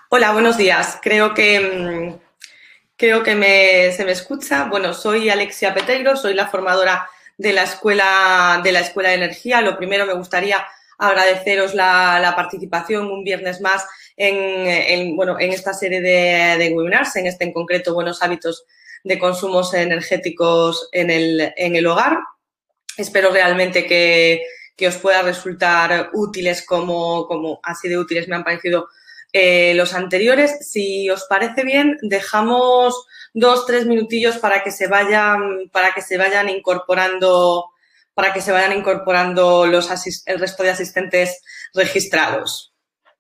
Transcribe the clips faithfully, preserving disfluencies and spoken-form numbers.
Hola, buenos días. Creo que, mm, creo que me, se me escucha. Bueno, soy Alexia Peteiro, soy la formadora de la Escuela de, la Escuela de Energía. Lo primero, me gustaría agradeceros la, la participación un viernes más en, en, bueno, en esta serie de, de webinars, en este en concreto, buenos hábitos de consumos energéticos en el, en el hogar. Espero realmente que, que os pueda resultar útiles como, como así de útiles me han parecido eh, los anteriores. Si os parece bien, dejamos dos, tres minutillos para que se vayan, para que se vayan incorporando, para que se vayan incorporando los el resto de asistentes registrados.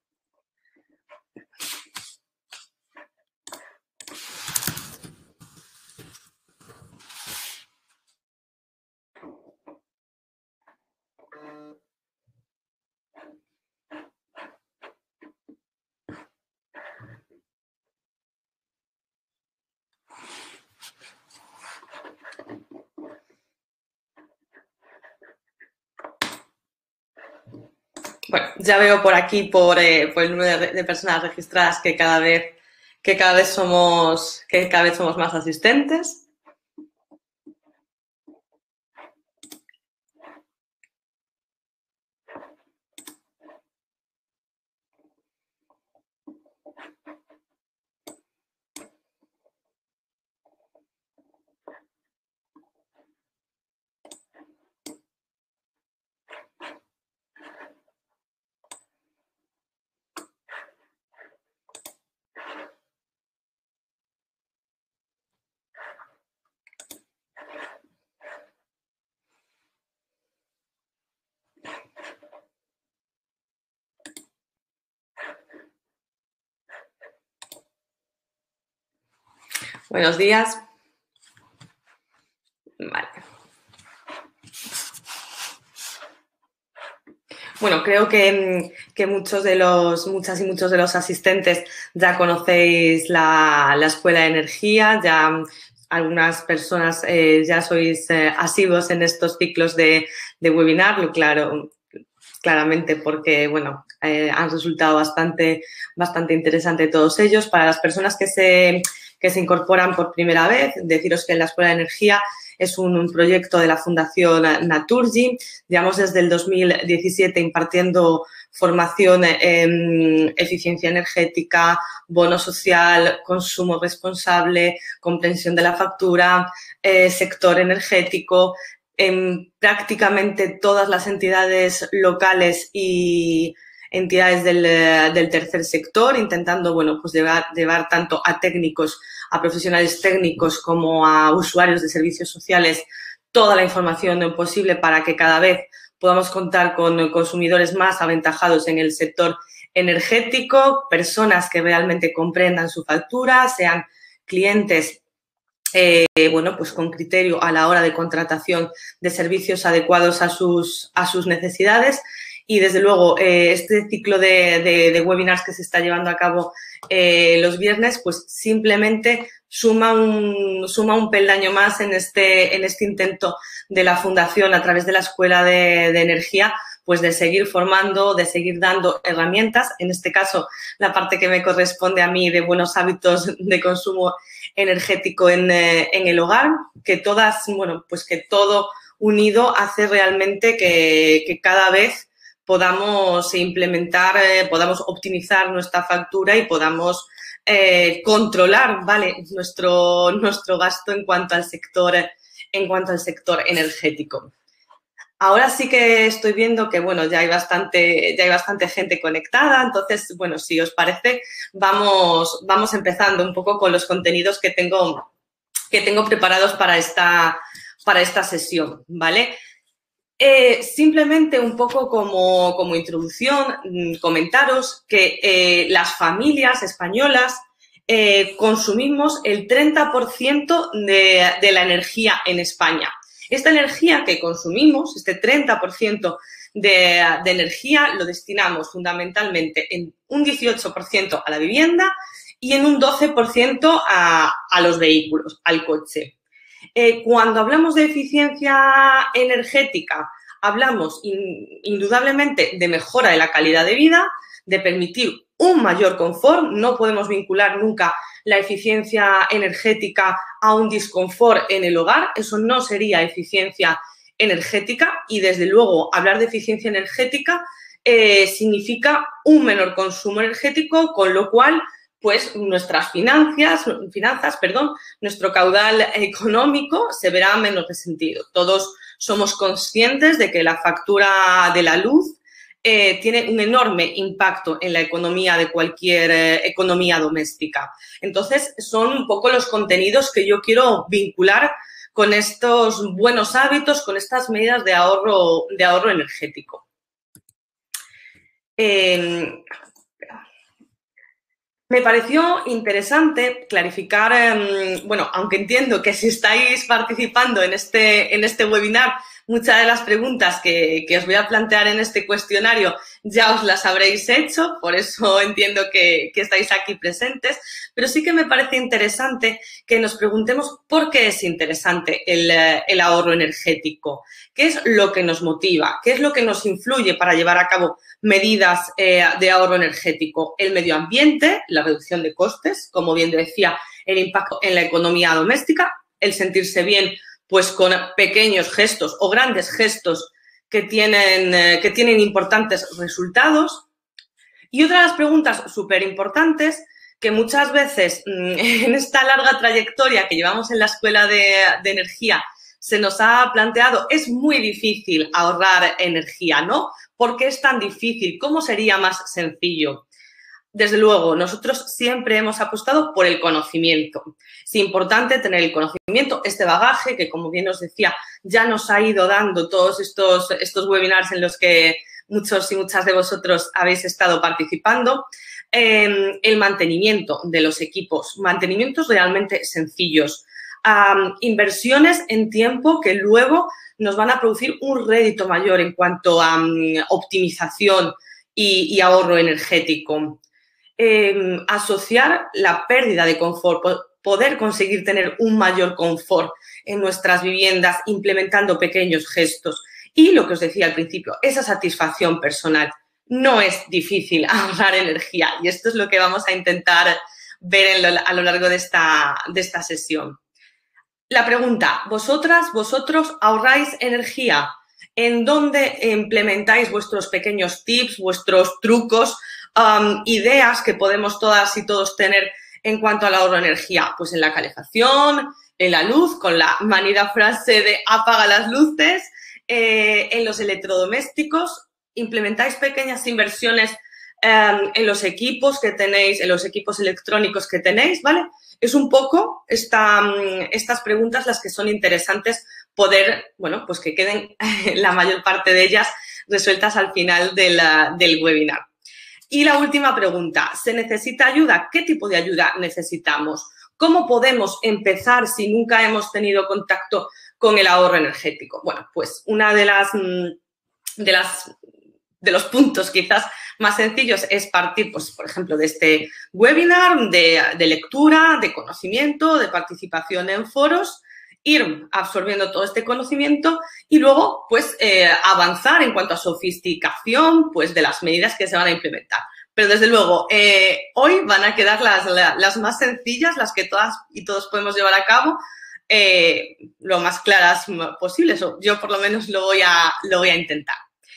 Bueno, ya veo por aquí, por, eh, por el número de, de, personas registradas, que cada vez, que cada vez somos, que cada vez somos más asistentes. Buenos días. Vale. Bueno, creo que, que muchos de los, muchas y muchos de los asistentes ya conocéis la, la Escuela de Energía, ya algunas personas eh, ya sois eh, asiduos en estos ciclos de, de webinar, lo claro, claramente porque, bueno, eh, han resultado bastante, bastante interesantes todos ellos. Para las personas que se, que se incorporan por primera vez, deciros que la Escuela de Energía es un, un proyecto de la Fundación Naturgy. Llevamos desde el dos mil diecisiete impartiendo formación en eficiencia energética, bono social, consumo responsable, comprensión de la factura, eh, sector energético, en prácticamente todas las entidades locales y entidades del, del tercer sector, intentando, bueno, pues llevar, llevar tanto a técnicos, a profesionales técnicos como a usuarios de servicios sociales toda la información posible para que cada vez podamos contar con consumidores más aventajados en el sector energético, personas que realmente comprendan su factura, sean clientes Eh, bueno, pues con criterio a la hora de contratación de servicios adecuados a sus, a sus necesidades. Y, desde luego, eh, este ciclo de, de, de webinars que se está llevando a cabo eh, los viernes, pues simplemente suma un, suma un peldaño más en este, en este intento de la Fundación, a través de la Escuela de, de Energía, pues de seguir formando, de seguir dando herramientas. En este caso, la parte que me corresponde a mí de buenos hábitos de consumo energético en, eh, en el hogar, que todas, bueno, pues que todo unido hace realmente que, que cada vez podamos implementar, eh, podamos optimizar nuestra factura y podamos eh, controlar, ¿vale?, nuestro, nuestro gasto en cuanto al sector, en cuanto al sector energético. Ahora sí que estoy viendo que, bueno, ya hay bastante, ya hay bastante gente conectada. Entonces, bueno, si os parece, vamos, vamos empezando un poco con los contenidos que tengo, que tengo preparados para esta, para esta sesión, ¿vale? Eh, simplemente un poco como, como introducción, comentaros que eh, las familias españolas eh, consumimos el treinta por ciento de, de la energía en España. Esta energía que consumimos, este treinta por ciento de, de energía, lo destinamos fundamentalmente en un dieciocho por ciento a la vivienda y en un doce por ciento a, a los vehículos, al coche. Eh, cuando hablamos de eficiencia energética, hablamos in, indudablemente de mejora de la calidad de vida, de permitir un mayor confort. No podemos vincular nunca la eficiencia energética a un disconfort en el hogar. Eso no sería eficiencia energética y, desde luego, hablar de eficiencia energética eh, significa un menor consumo energético, con lo cual, pues, nuestras finanzas, finanzas, perdón, nuestro caudal económico se verá menos resentido. Todos somos conscientes de que la factura de la luz eh, tiene un enorme impacto en la economía de cualquier eh, economía doméstica. Entonces, son un poco los contenidos que yo quiero vincular con estos buenos hábitos, con estas medidas de ahorro, de ahorro energético. Eh, Me pareció interesante clarificar, eh, bueno, aunque entiendo que si estáis participando en este, en este webinar, muchas de las preguntas que, que os voy a plantear en este cuestionario ya os las habréis hecho, por eso entiendo que, que estáis aquí presentes, pero sí que me parece interesante que nos preguntemos por qué es interesante el, el ahorro energético, qué es lo que nos motiva, qué es lo que nos influye para llevar a cabo medidas eh, de ahorro energético. El medio ambiente, la reducción de costes, como bien decía, el impacto en la economía doméstica, el sentirse bien pues con pequeños gestos o grandes gestos que tienen, eh, que tienen importantes resultados. Y otra de las preguntas súper importantes que muchas veces en esta larga trayectoria que llevamos en la Escuela de, de Energía se nos ha planteado, es muy difícil ahorrar energía, ¿no? ¿Por qué es tan difícil? ¿Cómo sería más sencillo? Desde luego, nosotros siempre hemos apostado por el conocimiento. Es importante tener el conocimiento, este bagaje que, como bien os decía, ya nos ha ido dando todos estos, estos webinars en los que muchos y muchas de vosotros habéis estado participando. Eh, el mantenimiento de los equipos, mantenimientos realmente sencillos, um, inversiones en tiempo que luego nos van a producir un rédito mayor en cuanto a um, optimización y, y ahorro energético. Eh, asociar la pérdida de confort, poder conseguir tener un mayor confort en nuestras viviendas implementando pequeños gestos. Y lo que os decía al principio, esa satisfacción personal. No es difícil ahorrar energía y esto es lo que vamos a intentar ver en lo, a lo largo de esta, de esta sesión. La pregunta, ¿vosotras, vosotros ahorráis energía? ¿En dónde implementáis vuestros pequeños tips, vuestros trucos, um, ideas que podemos todas y todos tener en cuanto al ahorro de energía? Pues en la calefacción, en la luz, con la manida frase de apaga las luces, eh, en los electrodomésticos. ¿Implementáis pequeñas inversiones um, en los equipos que tenéis, en los equipos electrónicos que tenéis, ¿vale? Es un poco esta, estas preguntas las que son interesantes poder, bueno, pues que queden la mayor parte de ellas resueltas al final de la, del webinar. Y la última pregunta, ¿se necesita ayuda? ¿Qué tipo de ayuda necesitamos? ¿Cómo podemos empezar si nunca hemos tenido contacto con el ahorro energético? Bueno, pues una de las, de las de los puntos quizás más sencillos es partir, pues, por ejemplo, de este webinar, de, de lectura, de conocimiento, de participación en foros, ir absorbiendo todo este conocimiento y luego, pues, eh, avanzar en cuanto a sofisticación, pues, de las medidas que se van a implementar. Pero, desde luego, eh, hoy van a quedar las, las más sencillas, las que todas y todos podemos llevar a cabo, eh, lo más claras posibles. Yo, por lo menos, lo voy a, lo voy a intentar.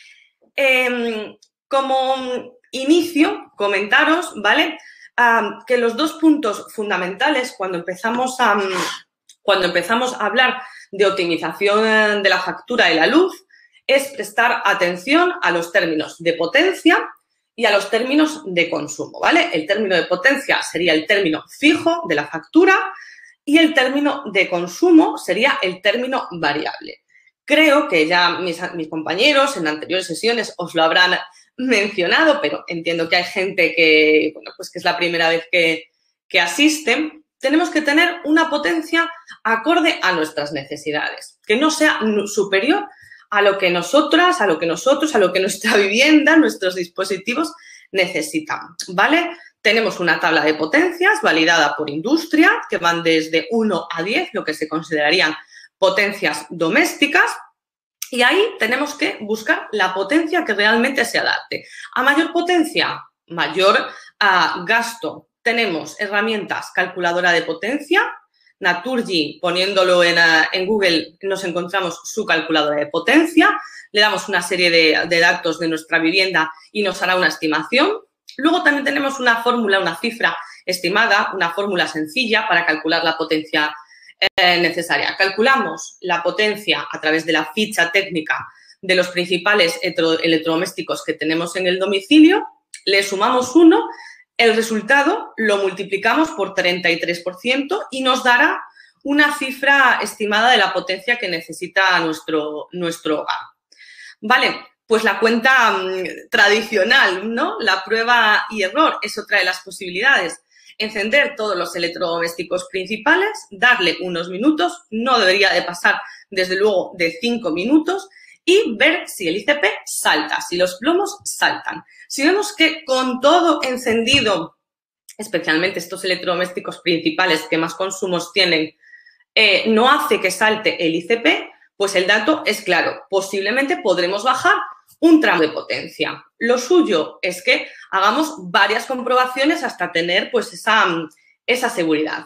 Eh, como inicio, comentaros, ¿vale? Um, que los dos puntos fundamentales cuando empezamos, a, um, cuando empezamos a hablar de optimización de la factura de la luz es prestar atención a los términos de potencia y a los términos de consumo, ¿vale? El término de potencia sería el término fijo de la factura y el término de consumo sería el término variable. Creo que ya mis, mis compañeros en anteriores sesiones os lo habrán mencionado, pero entiendo que hay gente que, bueno, pues que es la primera vez que, que asisten. Tenemos que tener una potencia acorde a nuestras necesidades, que no sea superior a lo que nosotras, a lo que nosotros, a lo que nuestra vivienda, nuestros dispositivos necesitan, ¿vale? Tenemos una tabla de potencias validada por industria que van desde uno a diez, lo que se considerarían potencias domésticas, y ahí tenemos que buscar la potencia que realmente se adapte. A mayor potencia, mayor uh, gasto. Tenemos herramientas, calculadora de potencia, Naturgy, poniéndolo en, uh, en Google, nos encontramos su calculadora de potencia, le damos una serie de, de datos de nuestra vivienda y nos hará una estimación. Luego también tenemos una fórmula, una cifra estimada, una fórmula sencilla para calcular la potencia eh, necesaria. Calculamos la potencia a través de la ficha técnica de los principales electrodomésticos que tenemos en el domicilio, le sumamos uno, el resultado lo multiplicamos por treinta y tres por ciento y nos dará una cifra estimada de la potencia que necesita nuestro, nuestro hogar. Vale, pues la cuenta mmm, tradicional, ¿no? La prueba y error es otra de las posibilidades. Encender todos los electrodomésticos principales, darle unos minutos, no debería de pasar, desde luego, de cinco minutos, y ver si el I C P salta, si los plomos saltan. Si vemos que con todo encendido, especialmente estos electrodomésticos principales que más consumos tienen, eh, no hace que salte el I C P, pues el dato es claro. Posiblemente podremos bajar un tramo de potencia. Lo suyo es que hagamos varias comprobaciones hasta tener pues esa, esa seguridad.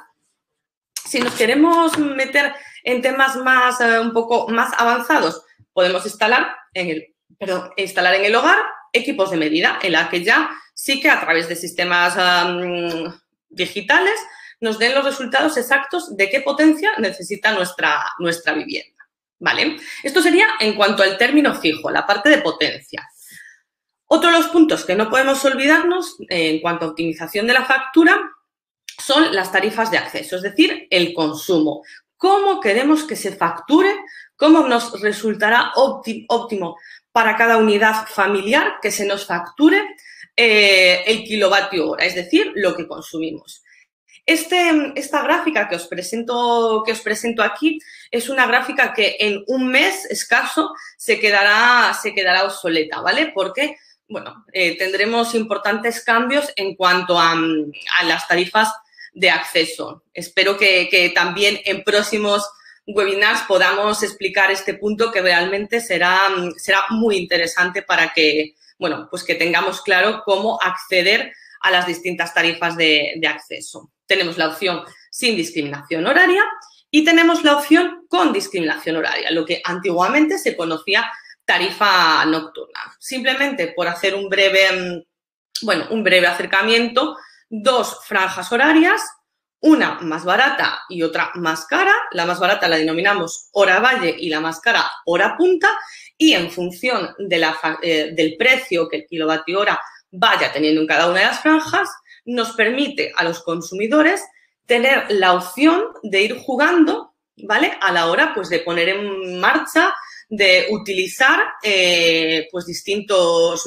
Si nos queremos meter en temas más, eh, un poco más avanzados, podemos instalar en el, perdón, instalar en el hogar equipos de medida, en la que ya sí que a través de sistemas um, digitales nos den los resultados exactos de qué potencia necesita nuestra, nuestra vivienda. ¿Vale? Esto sería en cuanto al término fijo, la parte de potencia. Otro de los puntos que no podemos olvidarnos eh, en cuanto a optimización de la factura son las tarifas de acceso, es decir, el consumo. ¿Cómo queremos que se facture? ¿Cómo nos resultará óptimo para cada unidad familiar que se nos facture eh, el kilovatio hora, es decir, lo que consumimos? Este, esta gráfica que os, presento, que os presento aquí es una gráfica que en un mes escaso se quedará, se quedará obsoleta, ¿vale? Porque, bueno, eh, tendremos importantes cambios en cuanto a, a las tarifas de acceso. Espero que, que también en próximos webinars podamos explicar este punto que realmente será, será muy interesante para que, bueno, pues que tengamos claro cómo acceder a las distintas tarifas de, de acceso. Tenemos la opción sin discriminación horaria y tenemos la opción con discriminación horaria, lo que antiguamente se conocía tarifa nocturna. Simplemente por hacer un breve, bueno, un breve acercamiento, dos franjas horarias, una más barata y otra más cara. La más barata la denominamos hora valle y la más cara hora punta, y en función de la, eh, del precio que el kilovatio hora vaya teniendo en cada una de las franjas, nos permite a los consumidores tener la opción de ir jugando, ¿vale? A la hora, pues, de poner en marcha, de utilizar, eh, pues, distintos,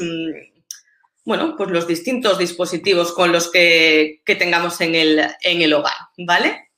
bueno, pues, los distintos dispositivos con los que, que tengamos en el, en el hogar, ¿vale?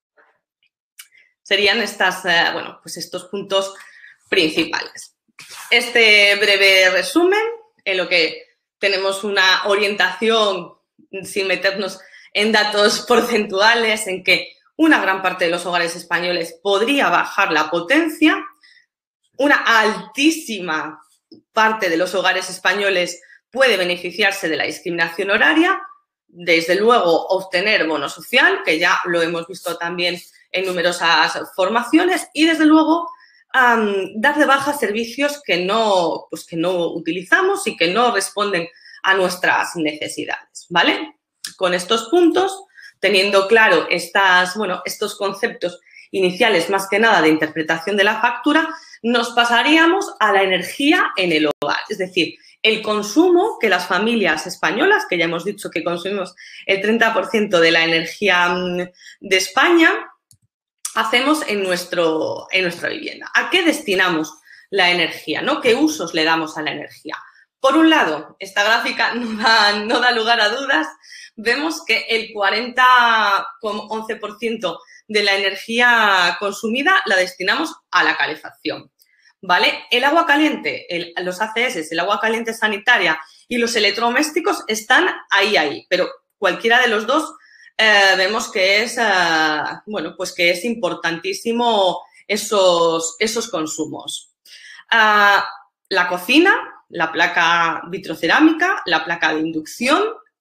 Serían estas, eh, bueno, pues, estos puntos principales. Este breve resumen, en lo que tenemos una orientación sin meternos en datos porcentuales, en que una gran parte de los hogares españoles podría bajar la potencia, una altísima parte de los hogares españoles puede beneficiarse de la discriminación horaria, desde luego obtener bono social, que ya lo hemos visto también en numerosas formaciones, y desde luego um, dar de baja servicios que no, pues que no utilizamos y que no responden a nuestras necesidades, ¿vale? Con estos puntos, teniendo claro estas, bueno, estos conceptos iniciales más que nada de interpretación de la factura, nos pasaríamos a la energía en el hogar, es decir, el consumo que las familias españolas, que ya hemos dicho que consumimos el treinta por ciento de la energía de España, hacemos en, nuestro, en nuestra vivienda. ¿A qué destinamos la energía, ¿no? ¿Qué usos le damos a la energía? Por un lado, esta gráfica no da, no da lugar a dudas. Vemos que el cuarenta coma once por ciento de la energía consumida la destinamos a la calefacción, ¿vale? El agua caliente, el, los A C S, el agua caliente sanitaria y los electrodomésticos están ahí, ahí, pero cualquiera de los dos eh, vemos que es, eh, bueno, pues que es importantísimo esos, esos consumos. Uh, la cocina, la placa vitrocerámica, la placa de inducción,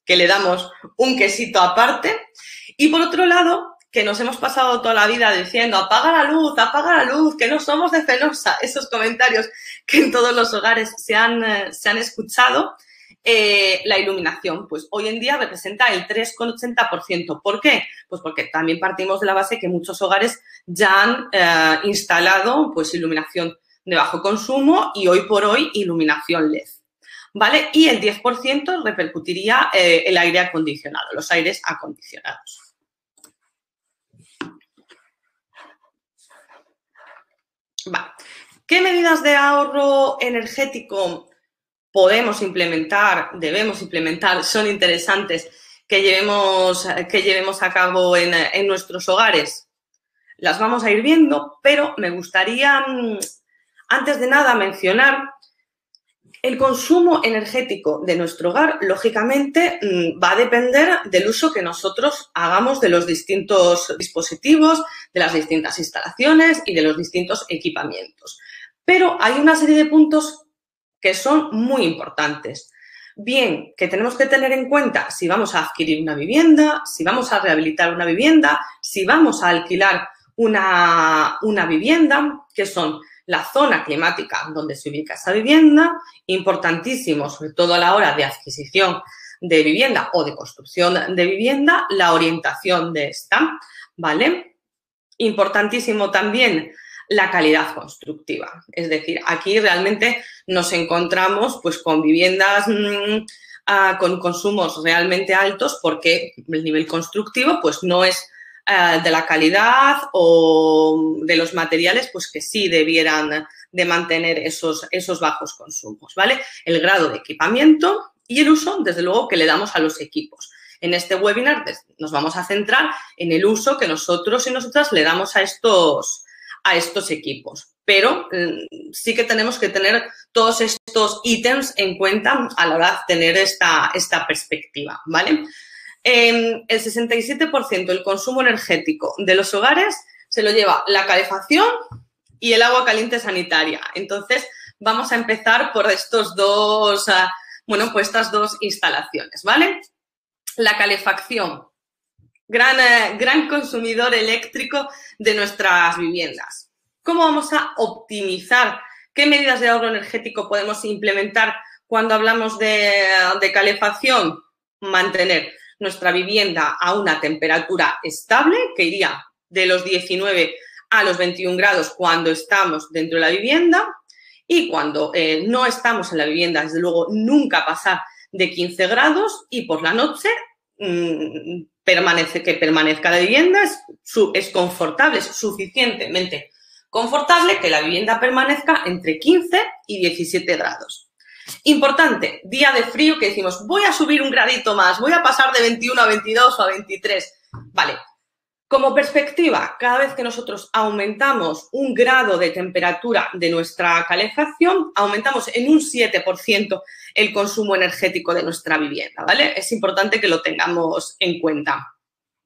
que le damos un quesito aparte. Y por otro lado, que nos hemos pasado toda la vida diciendo apaga la luz, apaga la luz, que no somos de Fenosa, esos comentarios que en todos los hogares se han, eh, se han escuchado. Eh, la iluminación, pues hoy en día representa el tres coma ochenta por ciento. ¿Por qué? Pues porque también partimos de la base que muchos hogares ya han eh, instalado pues iluminación de bajo consumo y hoy por hoy iluminación L E D, ¿vale? Y el diez por ciento repercutiría eh, el aire acondicionado, los aires acondicionados. Vale. ¿Qué medidas de ahorro energético podemos implementar, debemos implementar, son interesantes que llevemos, que llevemos a cabo en, en nuestros hogares? Las vamos a ir viendo, pero me gustaría, antes de nada, mencionar el consumo energético de nuestro hogar, lógicamente, va a depender del uso que nosotros hagamos de los distintos dispositivos, de las distintas instalaciones y de los distintos equipamientos. Pero hay una serie de puntos que son muy importantes. Bien, que tenemos que tener en cuenta si vamos a adquirir una vivienda, si vamos a rehabilitar una vivienda, si vamos a alquilar una, una vivienda, que son la zona climática donde se ubica esa vivienda, importantísimo, sobre todo a la hora de adquisición de vivienda o de construcción de vivienda, la orientación de esta, ¿vale? Importantísimo también la calidad constructiva. Es decir, aquí realmente nos encontramos pues con viviendas mmm, uh, con consumos realmente altos porque el nivel constructivo pues no es uh, de la calidad o de los materiales pues que sí debieran de mantener esos, esos bajos consumos, ¿vale? El grado de equipamiento y el uso, desde luego, que le damos a los equipos. En este webinar nos vamos a centrar en el uso que nosotros y nosotras le damos a estos a estos equipos, pero eh, sí que tenemos que tener todos estos ítems en cuenta a la hora de tener esta, esta perspectiva, ¿vale? Eh, el sesenta y siete por ciento del consumo energético de los hogares se lo lleva la calefacción y el agua caliente sanitaria. Entonces, vamos a empezar por estos dos, uh, bueno, pues estas dos instalaciones, ¿vale? La calefacción. Gran, eh, gran consumidor eléctrico de nuestras viviendas. ¿Cómo vamos a optimizar? ¿Qué medidas de ahorro energético podemos implementar cuando hablamos de, de calefacción? Mantener nuestra vivienda a una temperatura estable, que iría de los diecinueve a los veintiún grados cuando estamos dentro de la vivienda, y cuando eh, no estamos en la vivienda, desde luego, nunca pasar de quince grados, y por la noche mmm, permanece, que permanezca la vivienda, es, su, es confortable, es suficientemente confortable que la vivienda permanezca entre quince y diecisiete grados. Importante, día de frío que decimos, voy a subir un gradito más, voy a pasar de veintiuno a veintidós o a veintitrés. Vale, como perspectiva, cada vez que nosotros aumentamos un grado de temperatura de nuestra calefacción, aumentamos en un siete por ciento el consumo energético de nuestra vivienda, ¿vale? Es importante que lo tengamos en cuenta.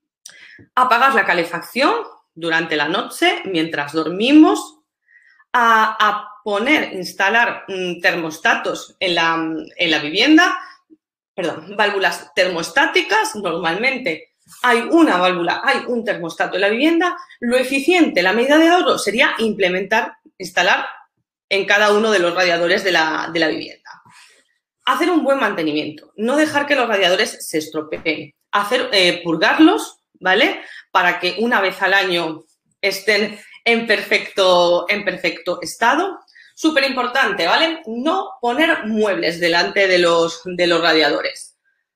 Apagar la calefacción durante la noche, mientras dormimos, a, a poner, instalar mm, termostatos en la, en la vivienda, perdón, válvulas termostáticas, normalmente hay una válvula, hay un termostato en la vivienda. Lo eficiente, la medida de ahorro sería implementar, instalar en cada uno de los radiadores de la, de la vivienda. Hacer un buen mantenimiento, no dejar que los radiadores se estropeen, hacer, eh, purgarlos, ¿vale? Para que una vez al año estén en perfecto, en perfecto estado. Súper importante, ¿vale? No poner muebles delante de los, de los radiadores.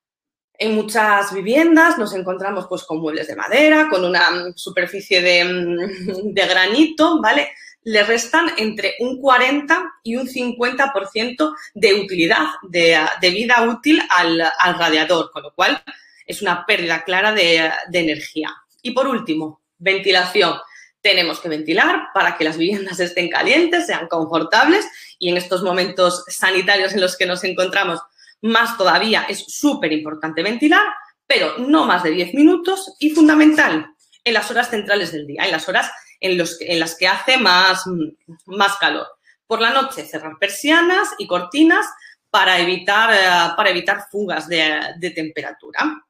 En muchas viviendas nos encontramos pues con muebles de madera, con una superficie de, de granito, ¿vale? Le restan entre un cuarenta y un cincuenta por ciento de utilidad, de, de vida útil al, al radiador, con lo cual es una pérdida clara de, de energía. Y por último, ventilación. Tenemos que ventilar para que las viviendas estén calientes, sean confortables, y en estos momentos sanitarios en los que nos encontramos, más todavía es súper importante ventilar, pero no más de diez minutos y fundamental en las horas centrales del día, en las horas en, los, en las que hace más, más calor. Por la noche cerrar persianas y cortinas para evitar, eh, para evitar fugas de, de temperatura.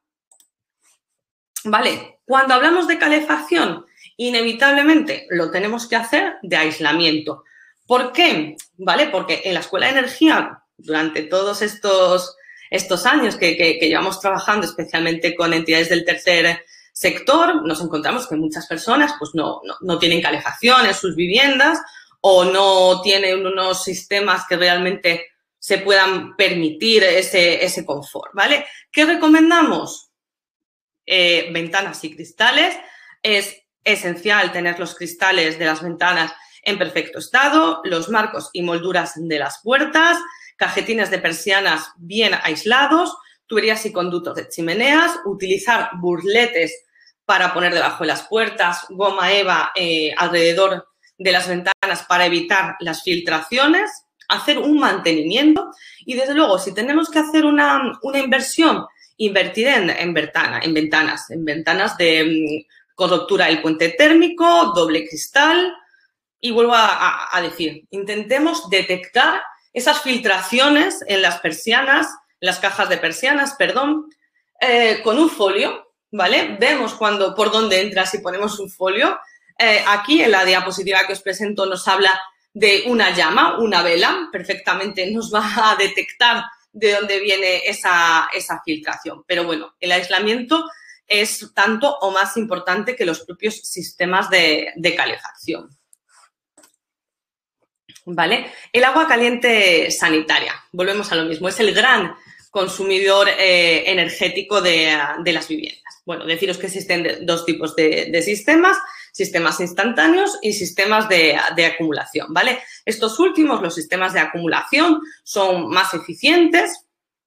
Vale, cuando hablamos de calefacción, inevitablemente lo tenemos que hacer de aislamiento. ¿Por qué? Vale, porque en la Escuela de Energía, durante todos estos, estos años que, que, que llevamos trabajando, especialmente con entidades del tercer sector, nos encontramos que muchas personas pues no, no, no tienen calefacción en sus viviendas o no tienen unos sistemas que realmente se puedan permitir ese, ese confort, ¿vale? ¿Qué recomendamos? Eh, ventanas y cristales. Es esencial tener los cristales de las ventanas en perfecto estado, los marcos y molduras de las puertas, cajetines de persianas bien aislados, tuberías y conductos de chimeneas, utilizar burletes para poner debajo de las puertas, goma eva eh, alrededor de las ventanas para evitar las filtraciones, hacer un mantenimiento y, desde luego, si tenemos que hacer una, una inversión, invertir en, en, ventana, en ventanas, en ventanas de um, con ruptura del puente térmico, doble cristal. Y vuelvo a, a, a decir, intentemos detectar esas filtraciones en las persianas, en las cajas de persianas, perdón, eh, con un folio, ¿vale? Vemos cuando, por dónde entra si ponemos un folio. Eh, aquí, en la diapositiva que os presento, nos habla de una llama, una vela. Perfectamente nos va a detectar de dónde viene esa, esa filtración. Pero, bueno, el aislamiento es tanto o más importante que los propios sistemas de, de calefacción. ¿Vale? El agua caliente sanitaria, volvemos a lo mismo, es el gran consumidor eh, energético de, de las viviendas. Bueno, deciros que existen dos tipos de, de sistemas, sistemas instantáneos y sistemas de, de acumulación, ¿vale? Estos últimos, los sistemas de acumulación, son más eficientes.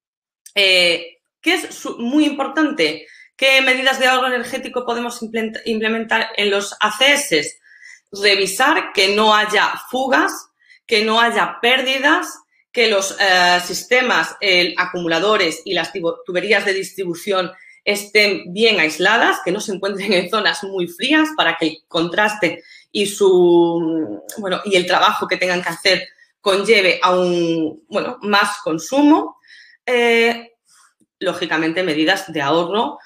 Eh, ¿Qué es muy importante? ¿Qué medidas de ahorro energético podemos implementar en los A C S? Revisar que no haya fugas, que no haya pérdidas, que los eh, sistemas, eh, acumuladores y las tuberías de distribución estén bien aisladas, que no se encuentren en zonas muy frías para que el contraste y, su, bueno, y el trabajo que tengan que hacer conlleve a un bueno, más consumo. Eh, lógicamente, medidas de ahorro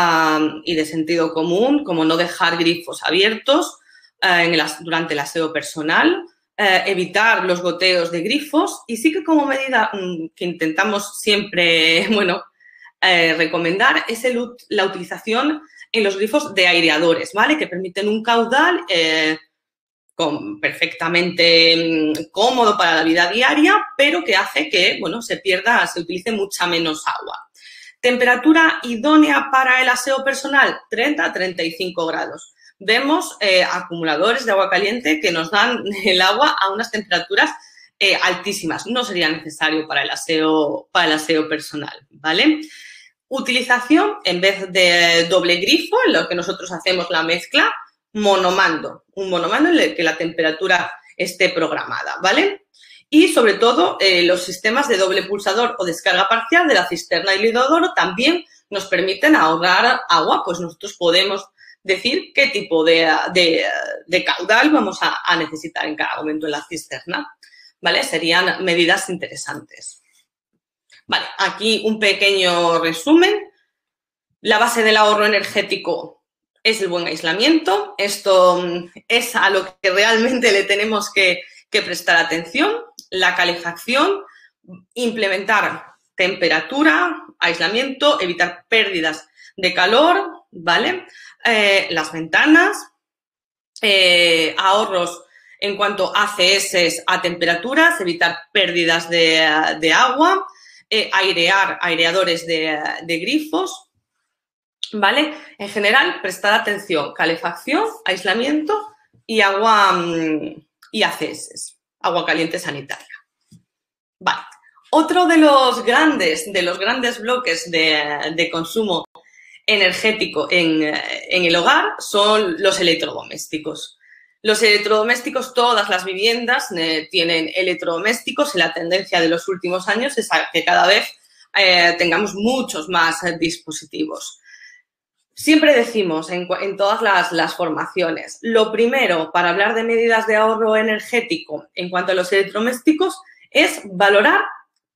um, y de sentido común, como no dejar grifos abiertos uh, en el, durante el aseo personal, Uh, evitar los goteos de grifos y sí que como medida um, que intentamos siempre, bueno, eh, recomendar es el, la utilización en los grifos de aireadores, ¿vale? Que permiten un caudal eh, con, perfectamente um, cómodo para la vida diaria, pero que hace que, bueno, se pierda, se utilice mucha menos agua. Temperatura idónea para el aseo personal, treinta a treinta y cinco grados. Vemos eh, acumuladores de agua caliente que nos dan el agua a unas temperaturas eh, altísimas. No sería necesario para el aseo, para el aseo personal, ¿vale? Utilización, en vez de doble grifo, en lo que nosotros hacemos la mezcla, monomando. Un monomando en el que la temperatura esté programada, ¿vale? Y, sobre todo, eh, los sistemas de doble pulsador o descarga parcial de la cisterna y el inodoro también nos permiten ahorrar agua, pues nosotros podemos decir qué tipo de, de, de caudal vamos a, a necesitar en cada momento en la cisterna, ¿vale? Serían medidas interesantes. Vale, aquí un pequeño resumen. La base del ahorro energético es el buen aislamiento. Esto es a lo que realmente le tenemos que, que prestar atención. La calefacción, implementar temperatura, aislamiento, evitar pérdidas de calor, ¿vale? Eh, las ventanas, eh, ahorros en cuanto a A C S a temperaturas, evitar pérdidas de, de agua, eh, airear, aireadores de, de grifos, ¿vale? En general, prestar atención, calefacción, aislamiento y agua y A C S, agua caliente sanitaria. Vale. Otro de los grandes, de los grandes bloques de, de consumo energético en, en el hogar son los electrodomésticos. Los electrodomésticos, todas las viviendas eh, tienen electrodomésticos y la tendencia de los últimos años es a que cada vez eh, tengamos muchos más eh, dispositivos. Siempre decimos en, en todas las, las formaciones, lo primero para hablar de medidas de ahorro energético en cuanto a los electrodomésticos es valorar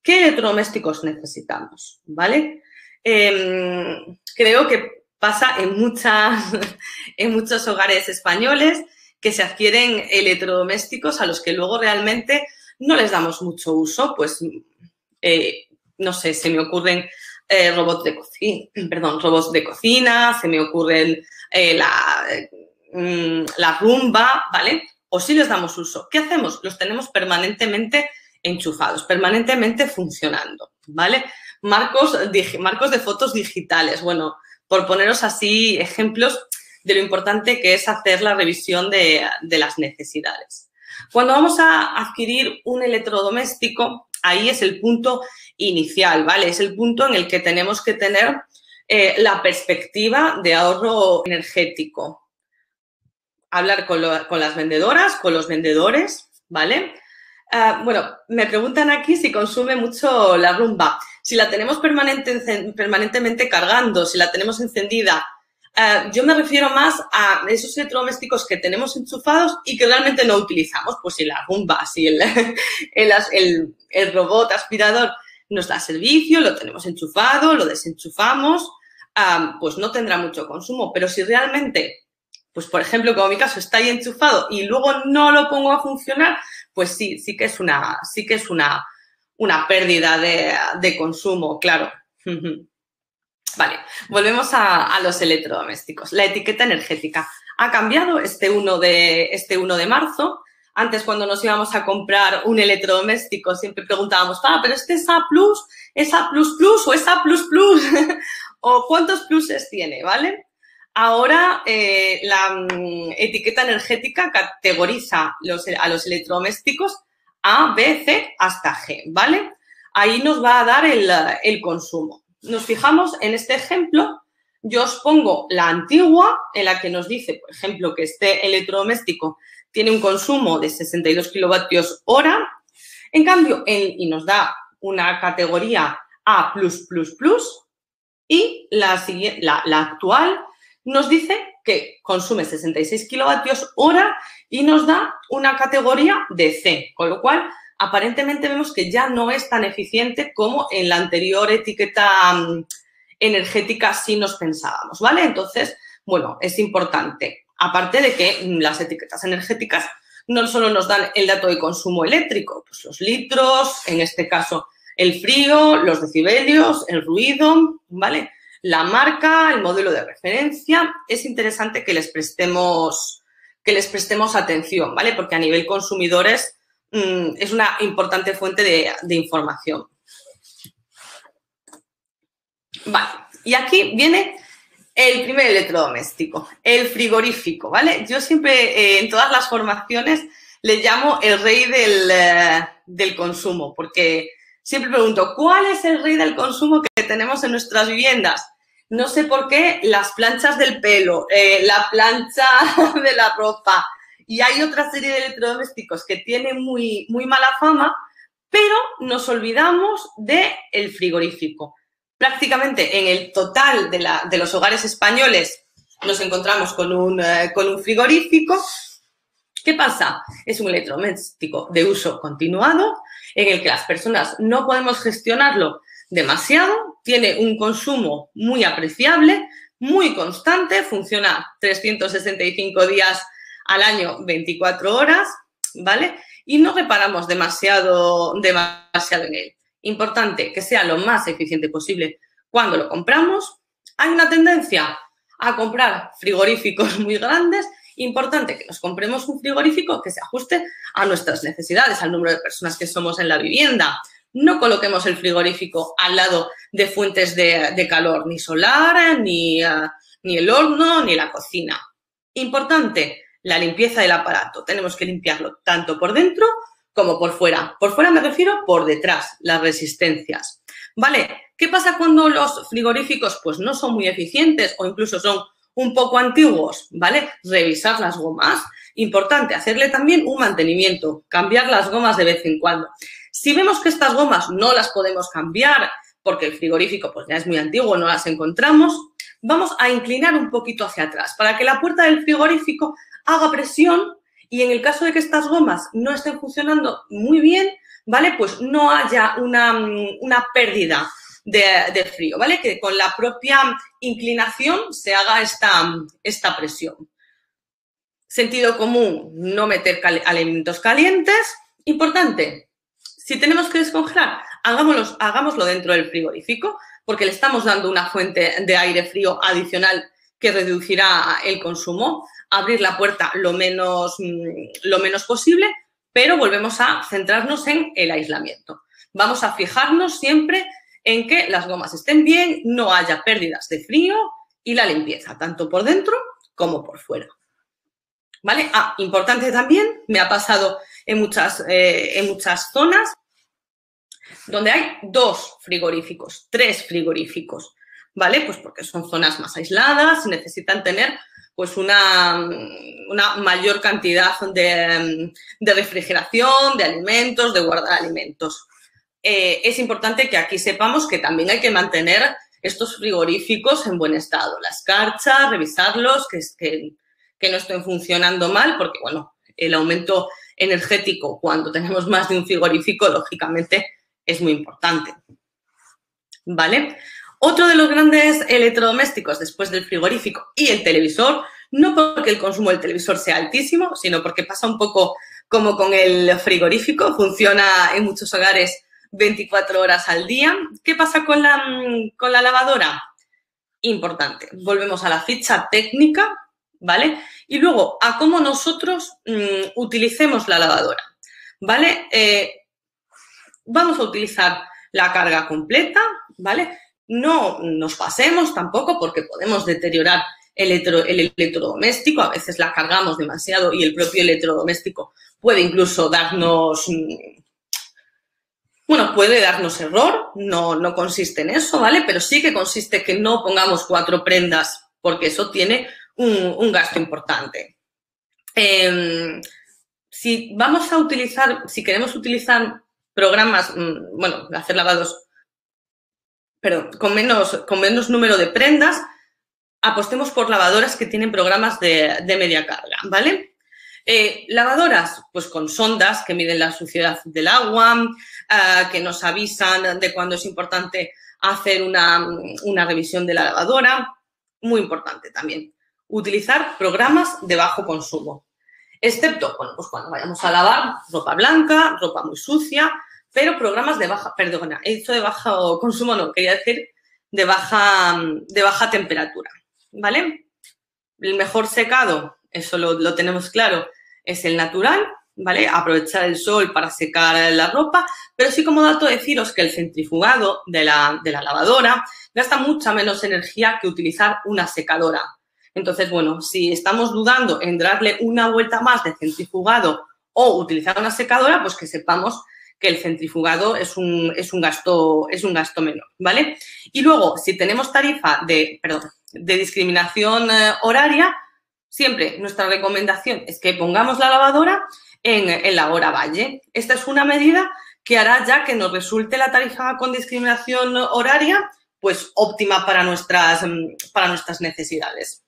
¿qué electrodomésticos necesitamos? ¿Vale? Eh, creo que pasa en, muchas, en muchos hogares españoles que se adquieren electrodomésticos a los que luego realmente no les damos mucho uso. Pues, eh, no sé, se me ocurren eh, robots de cocina, perdón, robots de cocina, se me ocurren eh, la, eh, la Rumba, ¿vale? O sí les damos uso. ¿Qué hacemos? Los tenemos permanentemente enchufados, permanentemente funcionando, ¿vale? Marcos, marcos de fotos digitales, bueno, por poneros así ejemplos de lo importante que es hacer la revisión de, de las necesidades. Cuando vamos a adquirir un electrodoméstico, ahí es el punto inicial, ¿vale? Es el punto en el que tenemos que tener eh, la perspectiva de ahorro energético. Hablar con, lo, con las vendedoras, con los vendedores, ¿vale? Uh, bueno, me preguntan aquí si consume mucho la Rumba. Si la tenemos permanente, permanentemente cargando, si la tenemos encendida. Uh, yo me refiero más a esos electrodomésticos que tenemos enchufados y que realmente no utilizamos. Pues si la Rumba, si el, el, el, el robot aspirador nos da servicio, lo tenemos enchufado, lo desenchufamos, uh, pues no tendrá mucho consumo. Pero si realmente, pues por ejemplo, como en mi caso, está ahí enchufado y luego no lo pongo a funcionar, pues sí, sí que es una, sí que es una, una pérdida de, de consumo, claro. Vale, volvemos a, a los electrodomésticos. La etiqueta energética ha cambiado este uno de, este uno de marzo. Antes, cuando nos íbamos a comprar un electrodoméstico, siempre preguntábamos, ah, pero este es A plus, ¿es A plus plus o es A plus plus? ¿O cuántos pluses tiene? ¿Vale? Ahora, eh, la um, etiqueta energética categoriza los, a los electrodomésticos A, B, C hasta G, ¿vale? Ahí nos va a dar el, el consumo. Nos fijamos en este ejemplo. Yo os pongo la antigua, en la que nos dice, por ejemplo, que este electrodoméstico tiene un consumo de sesenta y dos kilovatios hora. En cambio, en, y nos da una categoría A plus plus plus. Y la, la, la actual nos dice que consume sesenta y seis kilovatios hora y nos da una categoría de C, con lo cual aparentemente vemos que ya no es tan eficiente como en la anterior etiqueta um, energética si nos pensábamos, ¿vale? Entonces, bueno, es importante. Aparte de que las etiquetas energéticas no solo nos dan el dato de consumo eléctrico, pues los litros, en este caso el frío, los decibelios, el ruido, ¿vale? La marca, el modelo de referencia. Es interesante que les prestemos, que les prestemos atención, ¿vale? Porque a nivel consumidores mmm, es una importante fuente de, de información. Vale, y aquí viene el primer electrodoméstico, el frigorífico, ¿vale? Yo siempre eh, en todas las formaciones le llamo el rey del, eh, del consumo, porque siempre pregunto, ¿cuál es el rey del consumo que tenemos en nuestras viviendas? No sé por qué, las planchas del pelo, eh, la plancha de la ropa, y hay otra serie de electrodomésticos que tienen muy, muy mala fama, pero nos olvidamos del frigorífico. Prácticamente en el total de, la, de los hogares españoles nos encontramos con un, eh, con un frigorífico. ¿Qué pasa? Es un electrodoméstico de uso continuado en el que las personas no podemos gestionarlo demasiado, tiene un consumo muy apreciable, muy constante, funciona trescientos sesenta y cinco días al año, veinticuatro horas, ¿vale? Y no reparamos demasiado, demasiado en él. Importante que sea lo más eficiente posible cuando lo compramos. Hay una tendencia a comprar frigoríficos muy grandes. Importante que nos compremos un frigorífico que se ajuste a nuestras necesidades, al número de personas que somos en la vivienda. No coloquemos el frigorífico al lado de fuentes de, de calor, ni solar, ni, uh, ni el horno, ni la cocina. Importante, la limpieza del aparato. Tenemos que limpiarlo tanto por dentro como por fuera. Por fuera me refiero por detrás, las resistencias. ¿Vale? ¿Qué pasa cuando los frigoríficos pues no son muy eficientes o incluso son un poco antiguos? ¿Vale? Revisar las gomas. Importante, hacerle también un mantenimiento, cambiar las gomas de vez en cuando. Si vemos que estas gomas no las podemos cambiar porque el frigorífico pues ya es muy antiguo, no las encontramos, vamos a inclinar un poquito hacia atrás para que la puerta del frigorífico haga presión y en el caso de que estas gomas no estén funcionando muy bien, ¿vale? Pues no haya una, una pérdida de, de frío, ¿vale? Que con la propia inclinación se haga esta, esta presión. Sentido común, no meter cal- alimentos calientes. Importante, si tenemos que descongelar, hagámoslo, hagámoslo dentro del frigorífico, porque le estamos dando una fuente de aire frío adicional que reducirá el consumo. Abrir la puerta lo menos, lo menos posible, pero volvemos a centrarnos en el aislamiento. Vamos a fijarnos siempre en que las gomas estén bien, no haya pérdidas de frío y la limpieza, tanto por dentro como por fuera. ¿Vale? Ah, importante también, me ha pasado en muchas, eh, en muchas zonas donde hay dos frigoríficos, tres frigoríficos, ¿vale? Pues porque son zonas más aisladas y necesitan tener pues una, una mayor cantidad de, de refrigeración, de alimentos, de guardar alimentos. Eh, es importante que aquí sepamos que también hay que mantener estos frigoríficos en buen estado. La escarcha, revisarlos, que, que, que no estén funcionando mal, porque, bueno, el aumento energético cuando tenemos más de un frigorífico, lógicamente, es muy importante. ¿Vale? Otro de los grandes electrodomésticos después del frigorífico y el televisor, no porque el consumo del televisor sea altísimo, sino porque pasa un poco como con el frigorífico, funciona en muchos hogares veinticuatro horas al día. ¿Qué pasa con la, con la lavadora? Importante. Volvemos a la ficha técnica, ¿vale? Y luego a cómo nosotros mmm, utilicemos la lavadora, ¿vale? Eh, vamos a utilizar la carga completa, ¿vale? No nos pasemos tampoco porque podemos deteriorar el, electro, el electrodoméstico. A veces la cargamos demasiado y el propio electrodoméstico puede incluso darnos... Bueno, puede darnos error, no, no consiste en eso, ¿vale? Pero sí que consiste que no pongamos cuatro prendas porque eso tiene un, un gasto importante. Eh, si vamos a utilizar, si queremos utilizar programas, bueno, hacer lavados, perdón, con menos, con menos número de prendas, apostemos por lavadoras que tienen programas de, de media carga, ¿vale? Eh, lavadoras, pues con sondas que miden la suciedad del agua, uh, que nos avisan de cuándo es importante hacer una, una revisión de la lavadora. Muy importante también. Utilizar programas de bajo consumo. Excepto, bueno, pues cuando vayamos a lavar ropa blanca, ropa muy sucia, pero programas de baja, perdona, he dicho de bajo consumo, no, quería decir de baja, de baja temperatura, ¿vale? El mejor secado, eso lo, lo tenemos claro, es el natural, ¿vale? Aprovechar el sol para secar la ropa, pero sí como dato deciros que el centrifugado de la, de la lavadora gasta mucha menos energía que utilizar una secadora. Entonces, bueno, si estamos dudando en darle una vuelta más de centrifugado o utilizar una secadora, pues que sepamos que el centrifugado es un, es un, gasto, es un gasto menor, ¿vale? Y luego, si tenemos tarifa de, perdón, de discriminación eh, horaria, siempre nuestra recomendación es que pongamos la lavadora en, en la hora valle. Esta es una medida que hará ya que nos resulte la tarifa con discriminación horaria pues óptima para nuestras, para nuestras necesidades.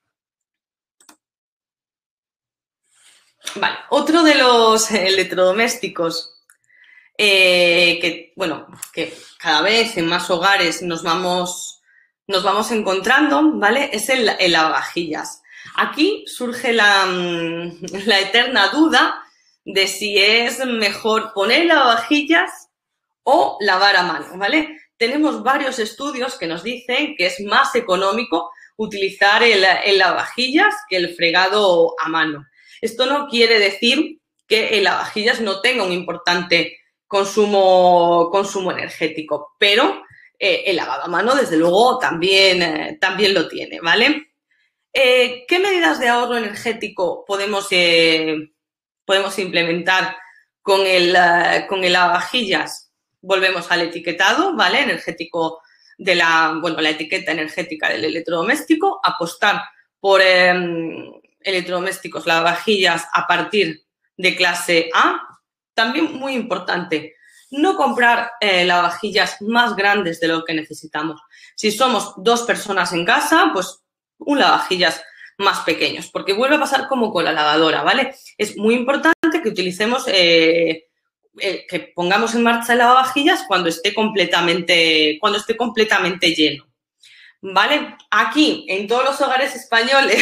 Vale, otro de los electrodomésticos eh, que, bueno, que cada vez en más hogares nos vamos, nos vamos encontrando, ¿vale? Es el, el lavavajillas. Aquí surge la, la eterna duda de si es mejor poner lavavajillas o lavar a mano, ¿vale? Tenemos varios estudios que nos dicen que es más económico utilizar el, el lavavajillas que el fregado a mano. Esto no quiere decir que el lavavajillas no tenga un importante consumo, consumo energético, pero eh, el lavado a mano, desde luego, también, eh, también lo tiene, ¿vale? Eh, ¿Qué medidas de ahorro energético podemos, eh, podemos implementar con el, uh, con el lavavajillas? Volvemos al etiquetado, ¿vale? Energético de la, bueno, la etiqueta energética del electrodoméstico, apostar por eh, electrodomésticos, lavavajillas a partir de clase A. También muy importante, no comprar eh, lavavajillas más grandes de lo que necesitamos. Si somos dos personas en casa, pues un lavavajillas más pequeños, porque vuelve a pasar como con la lavadora, ¿vale? Es muy importante que utilicemos, eh, eh, que pongamos en marcha el lavavajillas cuando esté completamente, cuando esté completamente lleno, ¿vale? Aquí, en todos los hogares españoles,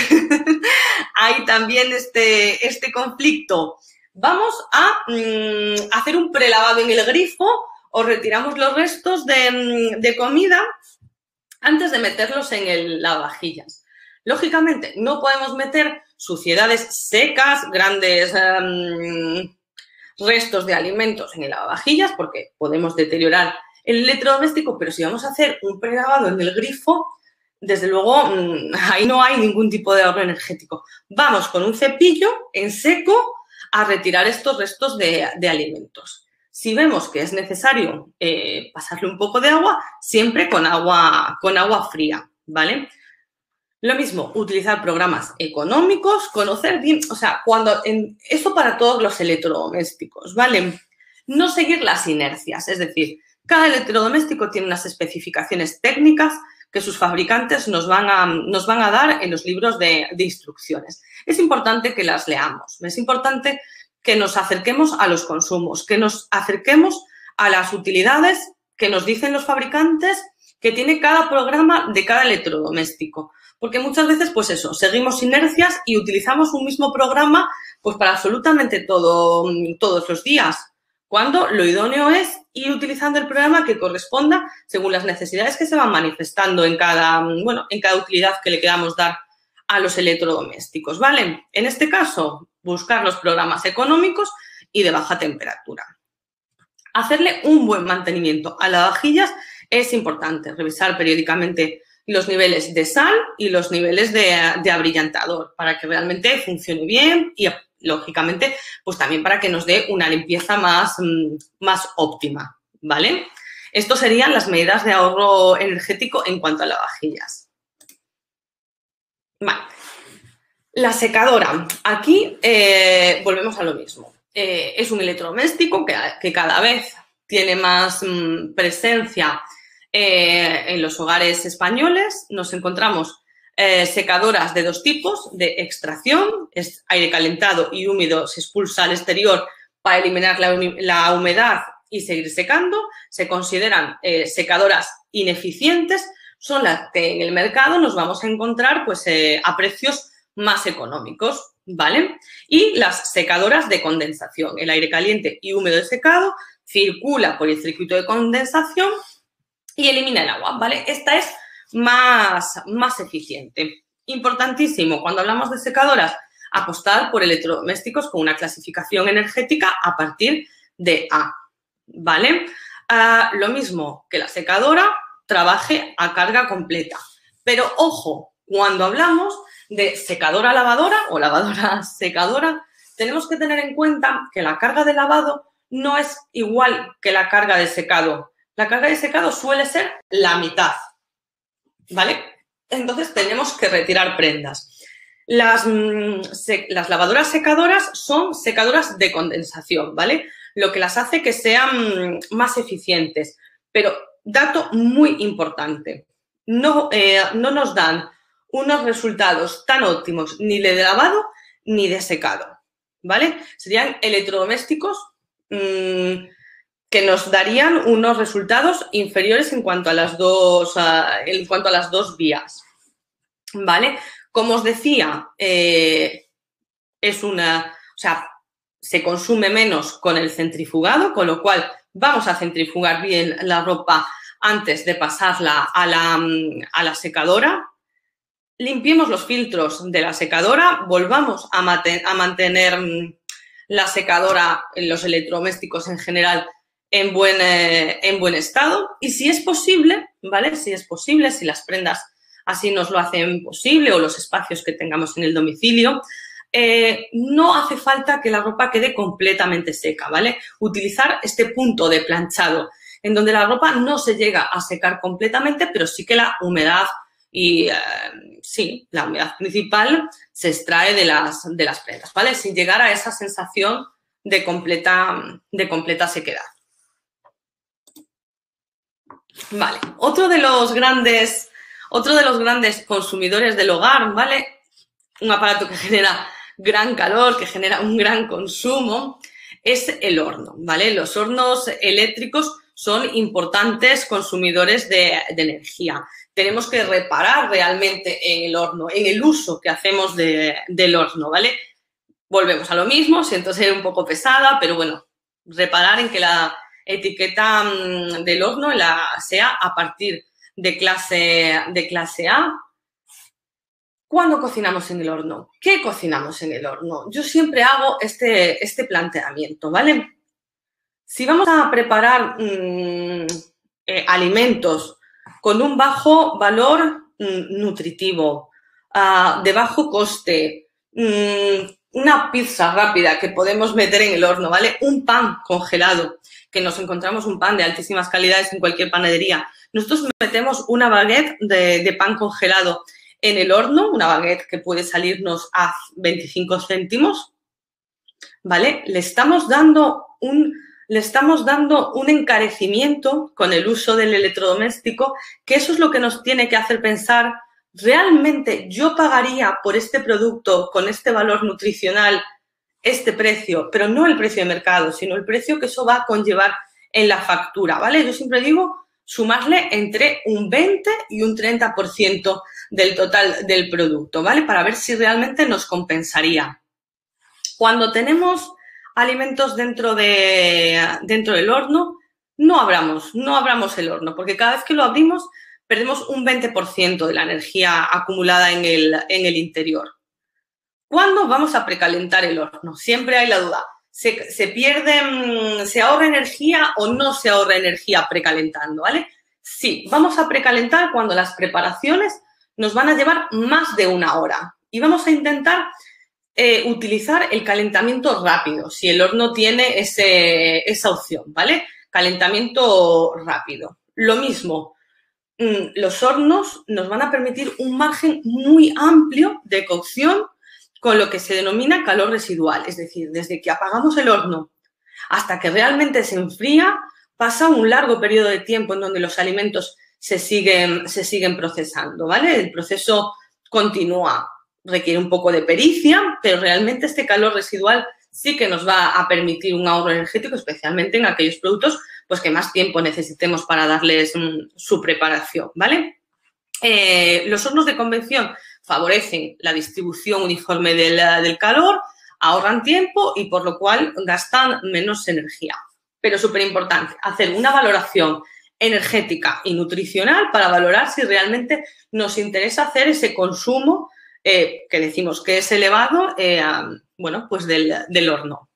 hay también este, este conflicto. Vamos a mmm, hacer un prelavado en el grifo o retiramos los restos de, de comida antes de meterlos en el lavavajillas. Lógicamente, no podemos meter suciedades secas, grandes um, restos de alimentos en el lavavajillas porque podemos deteriorar el electrodoméstico, pero si vamos a hacer un prelavado en el grifo, desde luego um, ahí no hay ningún tipo de ahorro energético. Vamos con un cepillo en seco a retirar estos restos de, de alimentos. Si vemos que es necesario eh, pasarle un poco de agua, siempre con agua, con agua fría, ¿vale? Lo mismo, utilizar programas económicos, conocer bien, o sea, cuando en, eso para todos los electrodomésticos, ¿vale? No seguir las inercias, es decir, cada electrodoméstico tiene unas especificaciones técnicas que sus fabricantes nos van a, nos van a dar en los libros de, de instrucciones. Es importante que las leamos, es importante que nos acerquemos a los consumos, que nos acerquemos a las utilidades que nos dicen los fabricantes que tiene cada programa de cada electrodoméstico. Porque muchas veces, pues eso, seguimos inercias y utilizamos un mismo programa pues para absolutamente todo, todos los días, cuando lo idóneo es ir utilizando el programa que corresponda según las necesidades que se van manifestando en cada, bueno, en cada utilidad que le queramos dar a los electrodomésticos, ¿vale? En este caso, buscar los programas económicos y de baja temperatura. Hacerle un buen mantenimiento a las vajillas es importante, revisar periódicamente los niveles de sal y los niveles de, de abrillantador para que realmente funcione bien y, lógicamente, pues también para que nos dé una limpieza más, más óptima, ¿vale? Estas serían las medidas de ahorro energético en cuanto a lavavajillas. Vale. La secadora. Aquí eh, volvemos a lo mismo. Eh, es un electrodoméstico que, que cada vez tiene más mmm, presencia eh, en los hogares españoles. Nos encontramos eh, secadoras de dos tipos, de extracción, es aire calentado y húmedo, se expulsa al exterior para eliminar la, la humedad y seguir secando. Se consideran eh, secadoras ineficientes, son las que en el mercado nos vamos a encontrar pues, eh, a precios más económicos, ¿vale? Y las secadoras de condensación. El aire caliente y húmedo de secado circula por el circuito de condensación y elimina el agua, ¿vale? Esta es más, más eficiente. Importantísimo, cuando hablamos de secadoras, apostar por electrodomésticos con una clasificación energética a partir de A, ¿vale? Uh, lo mismo que la secadora trabaje a carga completa. Pero, ojo, cuando hablamos de secadora lavadora o lavadora secadora, tenemos que tener en cuenta que la carga de lavado no es igual que la carga de secado. La carga de secado suele ser la mitad, ¿vale? Entonces, tenemos que retirar prendas. Las, se, las lavadoras secadoras son secadoras de condensación, ¿vale? Lo que las hace que sean más eficientes. Pero, dato muy importante, no, eh, no nos dan unos resultados tan óptimos ni de lavado ni de secado, ¿vale? Serían electrodomésticos mmm, que nos darían unos resultados inferiores en cuanto a las dos, uh, en cuanto a las dos vías, ¿vale? Como os decía, eh, es una, o sea, se consume menos con el centrifugado, con lo cual vamos a centrifugar bien la ropa antes de pasarla a la, a la secadora. Limpiemos los filtros de la secadora, volvamos a, a mantener la secadora en los electrodomésticos en general en buen, eh, en buen estado y si es posible, ¿vale? Si es posible, si las prendas así nos lo hacen posible o los espacios que tengamos en el domicilio, eh, no hace falta que la ropa quede completamente seca, ¿vale? Utilizar este punto de planchado en donde la ropa no se llega a secar completamente, pero sí que la humedad y, eh, sí, la humedad principal se extrae de las, de las prendas, ¿vale? Sin llegar a esa sensación de completa, de completa sequedad. Vale, otro de los grandes, otro de los grandes consumidores del hogar, ¿vale? un aparato que genera gran calor, que genera un gran consumo, es el horno, ¿vale? Los hornos eléctricos son importantes consumidores de, de energía. Tenemos que reparar realmente en el horno, en el uso que hacemos de, del horno, ¿vale? Volvemos a lo mismo, siento ser un poco pesada, pero bueno, reparar en que la etiqueta del horno la, sea a partir de clase, de clase A. ¿Cuándo cocinamos en el horno? ¿Qué cocinamos en el horno? Yo siempre hago este, este planteamiento, ¿vale? Si vamos a preparar mmm, eh, alimentos con un bajo valor mmm, nutritivo, uh, de bajo coste, mmm, una pizza rápida que podemos meter en el horno, ¿vale? Un pan congelado, que nos encontramos un pan de altísimas calidades en cualquier panadería. Nosotros metemos una baguette de, de pan congelado en el horno, una baguette que puede salirnos a veinticinco céntimos, ¿vale? Le estamos dando un, le estamos dando un encarecimiento con el uso del electrodoméstico, que eso es lo que nos tiene que hacer pensar, ¿realmente yo pagaría por este producto con este valor nutricional este precio? Pero no el precio de mercado, sino el precio que eso va a conllevar en la factura, ¿vale? Yo siempre digo sumarle entre un veinte y un treinta por ciento del total del producto, ¿vale? Para ver si realmente nos compensaría. Cuando tenemos alimentos dentro, de, dentro del horno, no abramos, no abramos el horno, porque cada vez que lo abrimos perdemos un veinte por ciento de la energía acumulada en el, en el interior. ¿Cuándo vamos a precalentar el horno? Siempre hay la duda. ¿Se, se pierde, se ahorra energía o no se ahorra energía precalentando, ¿vale? Sí, vamos a precalentar cuando las preparaciones nos van a llevar más de una hora y vamos a intentar eh, utilizar el calentamiento rápido, si el horno tiene ese, esa opción, ¿vale? Calentamiento rápido. Lo mismo, mmm, los hornos nos van a permitir un margen muy amplio de cocción con lo que se denomina calor residual, es decir, desde que apagamos el horno hasta que realmente se enfría, pasa un largo periodo de tiempo en donde los alimentos se siguen, se siguen procesando, ¿vale? El proceso continúa, requiere un poco de pericia, pero realmente este calor residual sí que nos va a permitir un ahorro energético, especialmente en aquellos productos pues, que más tiempo necesitemos para darles mm, su preparación, ¿vale? Eh, los hornos de convección favorecen la distribución uniforme del, del calor, ahorran tiempo y por lo cual gastan menos energía. Pero súper importante, hacer una valoración energética y nutricional para valorar si realmente nos interesa hacer ese consumo eh, que decimos que es elevado, eh, bueno, pues del, del horno.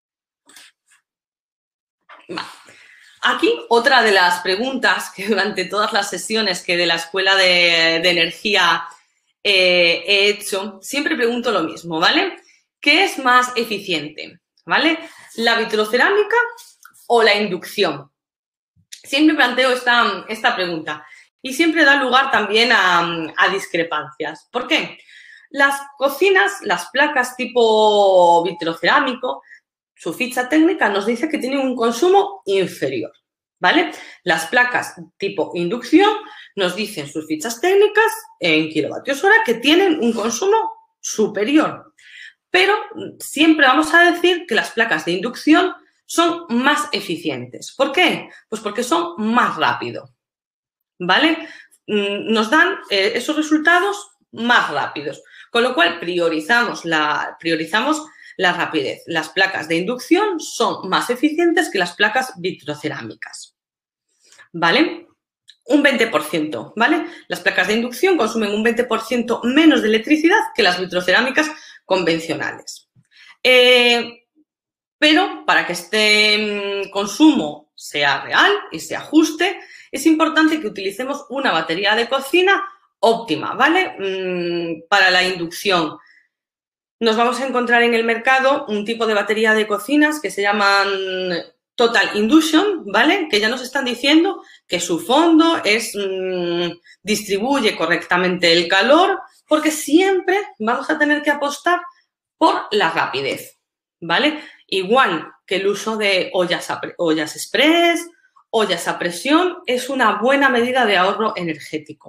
Vale. Aquí otra de las preguntas que durante todas las sesiones que de la Escuela de, de Energía eh, he hecho, siempre pregunto lo mismo, ¿vale? ¿Qué es más eficiente? ¿Vale? ¿La vitrocerámica o la inducción? Siempre planteo esta, esta pregunta y siempre da lugar también a, a discrepancias. ¿Por qué? Las cocinas, las placas tipo vitrocerámico, su ficha técnica nos dice que tienen un consumo inferior, ¿vale? Las placas tipo inducción nos dicen sus fichas técnicas en kilovatios hora que tienen un consumo superior. Pero siempre vamos a decir que las placas de inducción son más eficientes. ¿Por qué? Pues porque son más rápidos, ¿vale? Nos dan eh, esos resultados más rápidos, con lo cual priorizamos la, priorizamos la rapidez. Las placas de inducción son más eficientes que las placas vitrocerámicas, ¿vale? Un veinte por ciento, ¿vale? Las placas de inducción consumen un veinte por ciento menos de electricidad que las vitrocerámicas convencionales. Eh, pero para que este consumo sea real y se ajuste, es importante que utilicemos una batería de cocina óptima, ¿vale? Mm, para la inducción. Nos vamos a encontrar en el mercado un tipo de batería de cocinas que se llaman Total Induction, ¿vale? Que ya nos están diciendo que su fondo es mmm, distribuye correctamente el calor, porque siempre vamos a tener que apostar por la rapidez, ¿vale? Igual que el uso de ollas, a, ollas express, ollas a presión, es una buena medida de ahorro energético.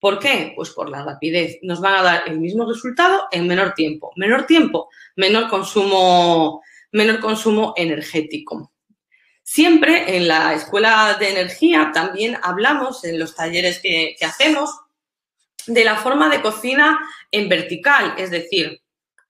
¿Por qué? Pues por la rapidez. Nos van a dar el mismo resultado en menor tiempo. Menor tiempo, menor consumo, menor consumo energético. Siempre en la escuela de energía también hablamos en los talleres que, que hacemos de la forma de cocina en vertical, es decir,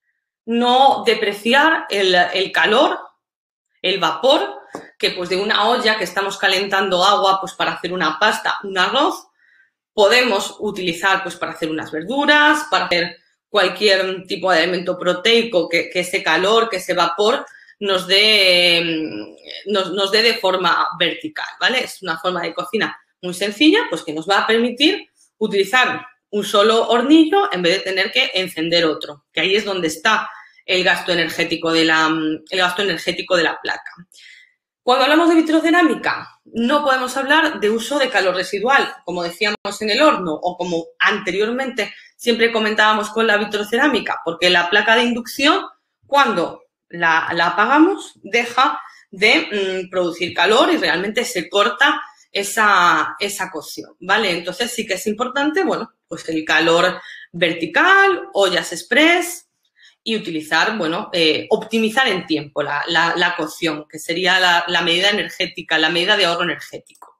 no depreciar el, el calor, el vapor, que pues de una olla que estamos calentando agua pues para hacer una pasta, un arroz, podemos utilizar pues para hacer unas verduras, para hacer cualquier tipo de alimento proteico que, que ese calor, que ese vapor nos dé, nos, nos dé de forma vertical, ¿vale? Es una forma de cocina muy sencilla, pues que nos va a permitir utilizar un solo hornillo en vez de tener que encender otro, que ahí es donde está el gasto energético de la, el gasto energético de la placa. Cuando hablamos de vitrocerámica, no podemos hablar de uso de calor residual, como decíamos en el horno o como anteriormente siempre comentábamos con la vitrocerámica, porque la placa de inducción, cuando la, la apagamos, deja de mmm, producir calor y realmente se corta esa, esa cocción, ¿vale? Entonces sí que es importante, bueno, pues el calor vertical, ollas express y utilizar, bueno, eh, optimizar en tiempo la, la, la cocción, que sería la, la medida energética, la medida de ahorro energético.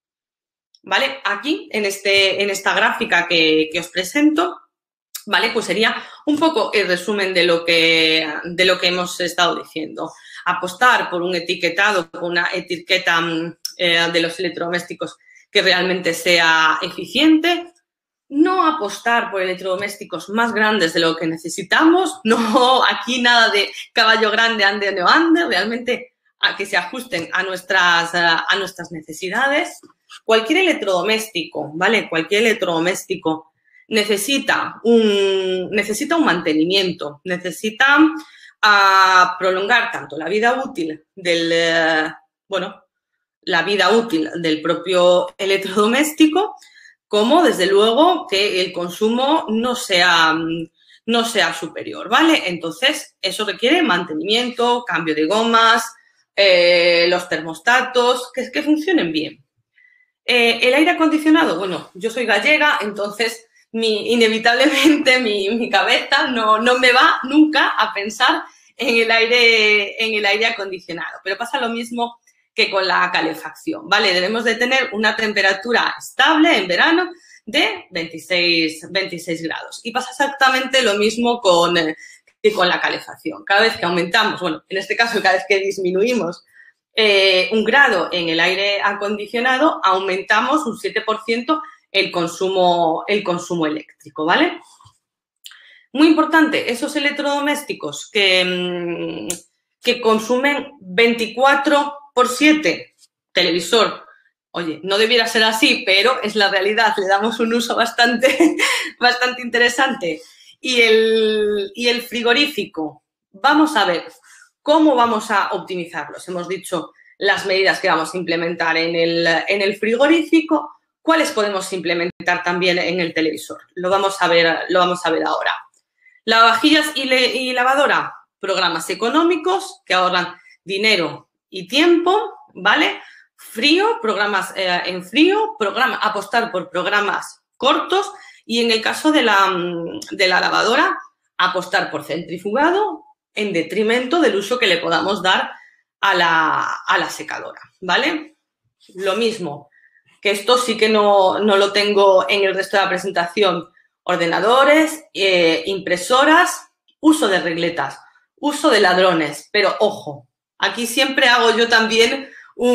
¿Vale? Aquí, en, este, en esta gráfica que, que os presento, ¿vale? Pues sería un poco el resumen de lo que, de lo que hemos estado diciendo. Apostar por un etiquetado, por una etiqueta eh, de los electrodomésticos que realmente sea eficiente. No apostar por electrodomésticos más grandes de lo que necesitamos. No, aquí nada de caballo grande, ande o no ande. Realmente a que se ajusten a nuestras, a nuestras necesidades. Cualquier electrodoméstico, ¿vale? Cualquier electrodoméstico necesita un, necesita un mantenimiento, necesita uh, prolongar tanto la vida útil del, uh, bueno, la vida útil del propio electrodoméstico, como desde luego que el consumo no sea, no sea superior, ¿vale? Entonces, eso requiere mantenimiento, cambio de gomas, eh, los termostatos, que, que funcionen bien. Eh, el aire acondicionado, bueno, yo soy gallega, entonces mi, inevitablemente mi, mi cabeza no, no me va nunca a pensar en el, aire, en el aire acondicionado, pero pasa lo mismo que con la calefacción, ¿vale? Debemos de tener una temperatura estable en verano de veintiséis, veintiséis grados. Y pasa exactamente lo mismo con, eh, que con la calefacción. Cada vez que aumentamos, bueno, en este caso cada vez que disminuimos eh, un grado en el aire acondicionado, aumentamos un siete por ciento el consumo, el consumo eléctrico, ¿vale? Muy importante, esos electrodomésticos que, que consumen veinticuatro por siete, televisor. Oye, no debiera ser así, pero es la realidad. Le damos un uso bastante, bastante interesante. Y el, y el frigorífico. Vamos a ver cómo vamos a optimizarlos. Hemos dicho las medidas que vamos a implementar en el, en el frigorífico. ¿Cuáles podemos implementar también en el televisor? Lo vamos a ver, lo vamos a ver ahora. Lavavajillas y, le, y lavadora. Programas económicos que ahorran dinero y tiempo, ¿vale? Frío, programas eh, en frío, programa, apostar por programas cortos y en el caso de la, de la lavadora, apostar por centrifugado en detrimento del uso que le podamos dar a la, a la secadora, ¿vale? Lo mismo, que esto sí que no, no lo tengo en el resto de la presentación. Ordenadores, eh, impresoras, uso de regletas, uso de ladrones, pero ojo, aquí siempre hago yo también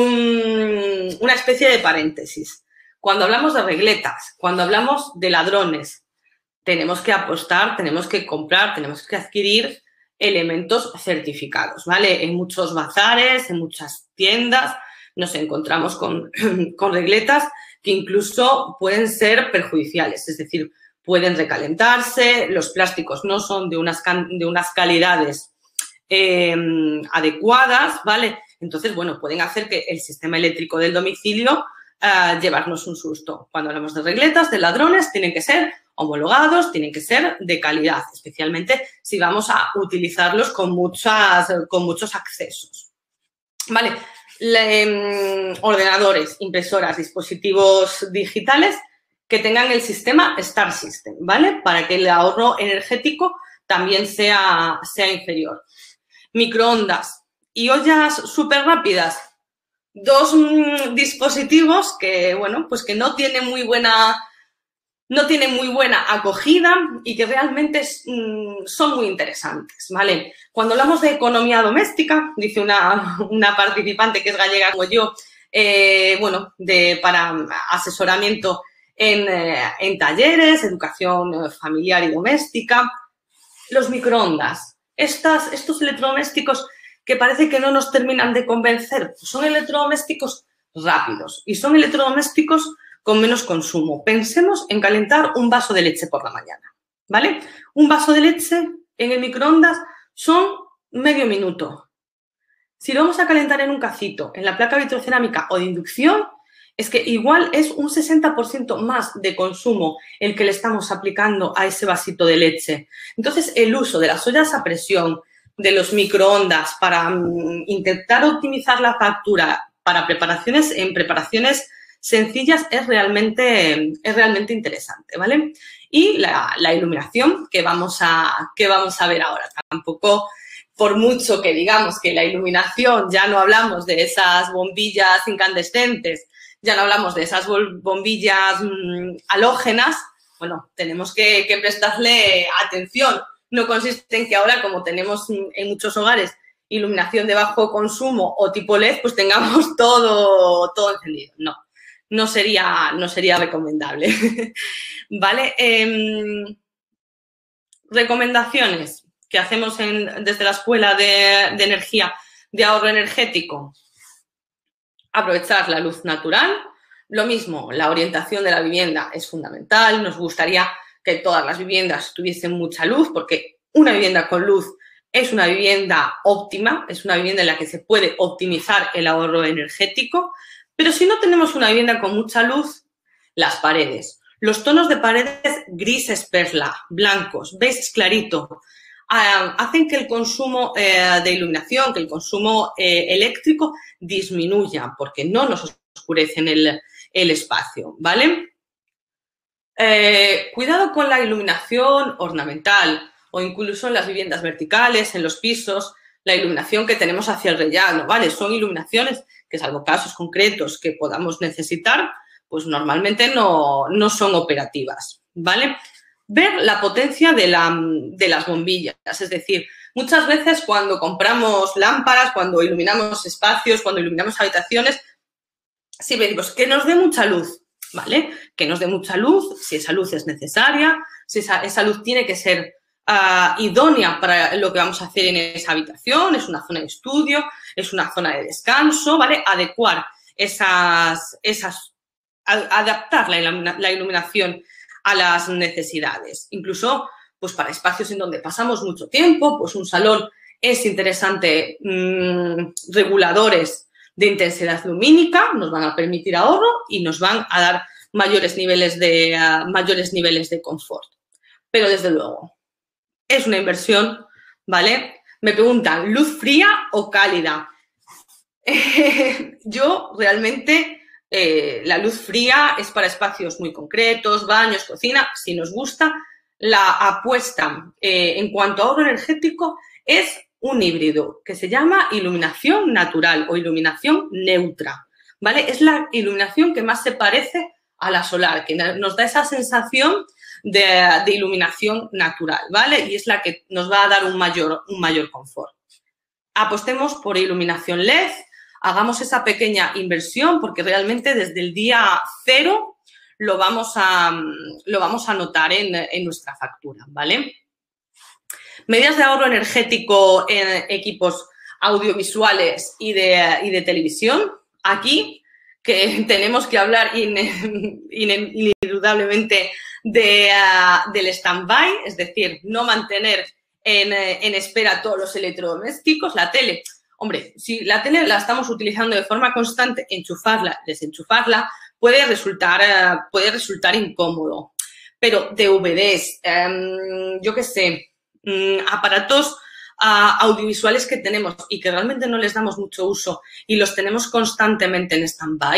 un, una especie de paréntesis. Cuando hablamos de regletas, cuando hablamos de ladrones, tenemos que apostar, tenemos que comprar, tenemos que adquirir elementos certificados, ¿vale? En muchos bazares, en muchas tiendas, nos encontramos con, con regletas que incluso pueden ser perjudiciales, es decir, pueden recalentarse, los plásticos no son de unas, de unas calidades eh, adecuadas, ¿vale? Entonces, bueno, pueden hacer que el sistema eléctrico del domicilio uh, llevarnos un susto. Cuando hablamos de regletas, de ladrones, tienen que ser homologados, tienen que ser de calidad, especialmente si vamos a utilizarlos con, muchas, con muchos accesos, ¿vale? Le, um, ordenadores, impresoras, dispositivos digitales que tengan el sistema Star System, ¿vale? Para que el ahorro energético también sea, sea inferior. Microondas y ollas súper rápidas. Dos mmm, dispositivos que, bueno, pues que no tienen muy buena, no tienen muy buena acogida y que realmente es, mmm, son muy interesantes, ¿vale? Cuando hablamos de economía doméstica, dice una, una participante que es gallega como yo, eh, bueno, de, para asesoramiento en, eh, en talleres, educación familiar y doméstica, los microondas, estas, estos electrodomésticos que parece que no nos terminan de convencer, pues son electrodomésticos rápidos y son electrodomésticos con menos consumo. Pensemos en calentar un vaso de leche por la mañana, ¿vale? Un vaso de leche en el microondas son medio minuto. Si lo vamos a calentar en un cacito, en la placa vitrocerámica o de inducción, es que igual es un sesenta por ciento más de consumo el que le estamos aplicando a ese vasito de leche. Entonces, el uso de las ollas a presión, de los microondas para um, intentar optimizar la factura para preparaciones en preparaciones sencillas es realmente, es realmente interesante, ¿vale? Y la, la iluminación que vamos, a, que vamos a ver ahora. Tampoco, por mucho que digamos que la iluminación, ya no hablamos de esas bombillas incandescentes, ya no hablamos de esas bombillas mmm, halógenas, bueno, tenemos que, que prestarle atención. No consiste en que ahora, como tenemos en muchos hogares iluminación de bajo consumo o tipo L E D, pues tengamos todo, todo encendido. No, no sería, no sería recomendable. ¿Vale? Eh, recomendaciones que hacemos en, desde la Escuela de, de Energía de Ahorro Energético. Aprovechar la luz natural. Lo mismo, la orientación de la vivienda es fundamental. Nos gustaría que todas las viviendas tuviesen mucha luz, porque una vivienda con luz es una vivienda óptima, es una vivienda en la que se puede optimizar el ahorro energético, pero si no tenemos una vivienda con mucha luz, las paredes, los tonos de paredes grises perla, blancos, beige clarito, eh, hacen que el consumo eh, de iluminación, que el consumo eh, eléctrico disminuya, porque no nos oscurecen el, el espacio, ¿vale? Eh, cuidado con la iluminación ornamental o incluso en las viviendas verticales, en los pisos, la iluminación que tenemos hacia el rellano, ¿vale? Son iluminaciones que, salvo casos concretos que podamos necesitar, pues normalmente no, no son operativas, ¿vale? Ver la potencia de, la, de las bombillas, es decir, muchas veces cuando compramos lámparas, cuando iluminamos espacios, cuando iluminamos habitaciones, si decimos que nos dé mucha luz, ¿vale? Que nos dé mucha luz, si esa luz es necesaria, si esa, esa luz tiene que ser uh, idónea para lo que vamos a hacer en esa habitación, es una zona de estudio, es una zona de descanso, ¿vale? Adecuar esas, esas a, adaptar la, la iluminación a las necesidades. Incluso, pues para espacios en donde pasamos mucho tiempo, pues un salón es interesante, mmm, reguladores de intensidad lumínica, nos van a permitir ahorro y nos van a dar mayores niveles de, uh, mayores niveles de confort. Pero, desde luego, es una inversión, ¿vale? Me preguntan, ¿luz fría o cálida? Eh, yo, realmente, eh, la luz fría es para espacios muy concretos, baños, cocina. Si nos gusta, la apuesta eh, en cuanto a ahorro energético es un híbrido que se llama iluminación natural o iluminación neutra, ¿vale? Es la iluminación que más se parece a la solar, que nos da esa sensación de, de iluminación natural, ¿vale? Y es la que nos va a dar un mayor, un mayor confort. Apostemos por iluminación L E D, hagamos esa pequeña inversión porque realmente desde el día cero lo vamos a, lo vamos a notar en, en nuestra factura, ¿vale? Medidas de ahorro energético en equipos audiovisuales y de, y de televisión. Aquí, que tenemos que hablar in, in, indudablemente de, uh, del stand-by, es decir, no mantener en, en espera todos los electrodomésticos. La tele, hombre, si la tele la estamos utilizando de forma constante, enchufarla, desenchufarla, puede resultar, uh, puede resultar incómodo. Pero D V Ds, um, yo qué sé, aparatos uh, audiovisuales que tenemos y que realmente no les damos mucho uso y los tenemos constantemente en stand-by,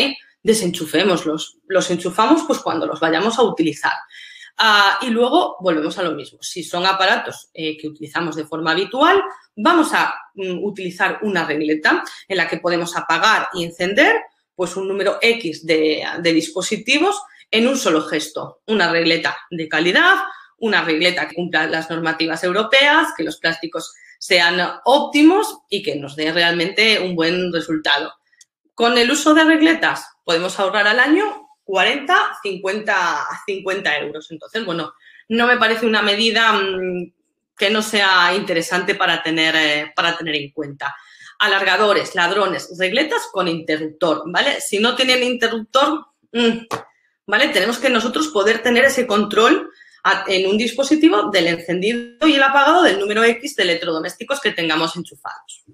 desenchufémoslos. Los enchufamos pues cuando los vayamos a utilizar. Uh, y luego volvemos a lo mismo. Si son aparatos eh, que utilizamos de forma habitual, vamos a um, utilizar una regleta en la que podemos apagar y encender pues un número X de, de dispositivos en un solo gesto. Una regleta de calidad, una regleta que cumpla las normativas europeas, que los plásticos sean óptimos y que nos dé realmente un buen resultado. Con el uso de regletas podemos ahorrar al año cuarenta, cincuenta euros. Entonces, bueno, no me parece una medida mmm, que no sea interesante para tener, eh, para tener en cuenta. Alargadores, ladrones, regletas con interruptor, ¿vale? Si no tienen interruptor, mmm, ¿vale? Tenemos que nosotros poder tener ese control a, en un dispositivo del encendido y el apagado del número X de electrodomésticos que tengamos enchufados.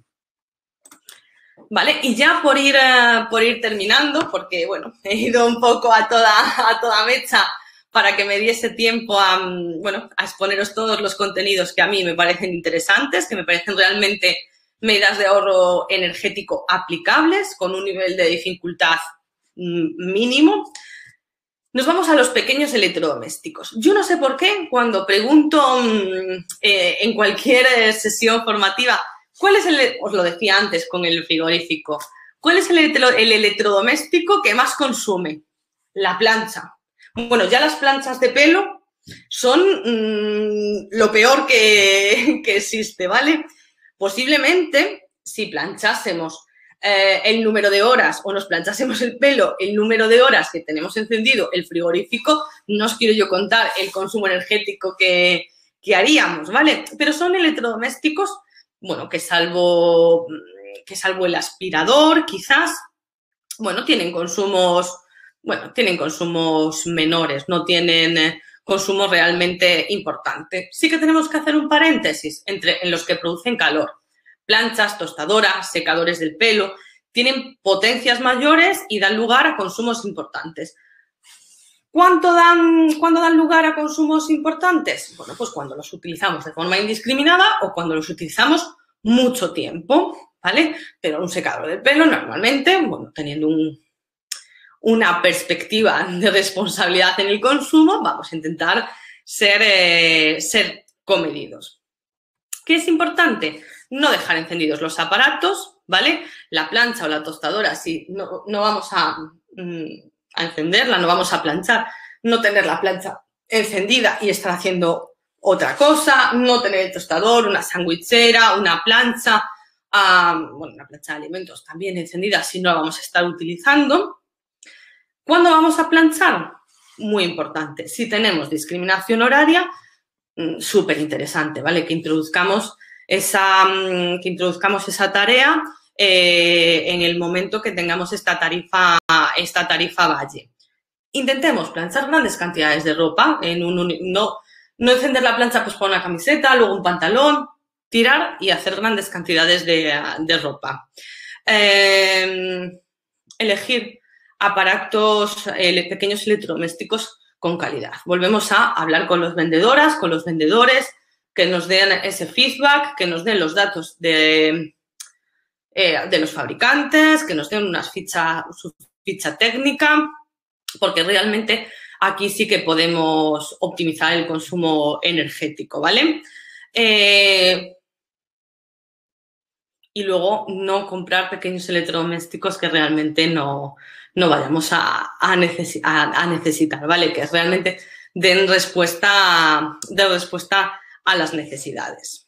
Vale, y ya por ir, uh, por ir terminando, porque, bueno, he ido un poco a toda, a toda mecha para que me diese tiempo a, um, bueno, a exponeros todos los contenidos que a mí me parecen interesantes, que me parecen realmente medidas de ahorro energético aplicables con un nivel de dificultad mm, mínimo. Nos vamos a los pequeños electrodomésticos. Yo no sé por qué cuando pregunto mm, eh, en cualquier sesión formativa, ¿cuál es el, os lo decía antes con el frigorífico, cuál es el, electro, el electrodoméstico que más consume? La plancha. Bueno, ya las planchas de pelo son mmm, lo peor que, que existe, ¿vale? Posiblemente, si planchásemos eh, el número de horas o nos planchásemos el pelo, el número de horas que tenemos encendido el frigorífico, no os quiero yo contar el consumo energético que, que haríamos, ¿vale? Pero son electrodomésticos, bueno, que salvo, que salvo el aspirador, quizás, bueno, tienen consumos, bueno, tienen consumos menores, no tienen eh, consumo realmente importante. Sí que tenemos que hacer un paréntesis entre en los que producen calor. Planchas, tostadoras, secadores del pelo, tienen potencias mayores y dan lugar a consumos importantes. ¿Cuánto dan, ¿Cuándo dan lugar a consumos importantes? Bueno, pues cuando los utilizamos de forma indiscriminada o cuando los utilizamos mucho tiempo, ¿vale? Pero un secador del pelo normalmente, bueno, teniendo un, una perspectiva de responsabilidad en el consumo, vamos a intentar ser, eh, ser comedidos. ¿Qué es importante? No dejar encendidos los aparatos, ¿vale? La plancha o la tostadora, si no, no vamos a... Mmm, a encenderla, no vamos a planchar, no tener la plancha encendida y estar haciendo otra cosa, no tener el tostador, una sandwichera, una plancha, um, bueno, una plancha de alimentos también encendida si no la vamos a estar utilizando. ¿Cuándo vamos a planchar? Muy importante. Si tenemos discriminación horaria, mmm, súper interesante, ¿vale? Que introduzcamos esa, mmm, que introduzcamos esa tarea Eh, en el momento que tengamos esta tarifa, esta tarifa valle. Intentemos planchar grandes cantidades de ropa, en un, no, no encender la plancha pues para una camiseta, luego un pantalón, tirar y hacer grandes cantidades de, de ropa. Eh, elegir aparatos, eh, pequeños electrodomésticos con calidad. Volvemos a hablar con los vendedoras, con los vendedores, que nos den ese feedback, que nos den los datos de... Eh, de los fabricantes, que nos den una ficha, su ficha técnica, porque realmente aquí sí que podemos optimizar el consumo energético, ¿vale? Eh, y luego no comprar pequeños electrodomésticos que realmente no, no vayamos a, a, necesi a, a necesitar, ¿vale? Que realmente den respuesta, den respuesta a las necesidades.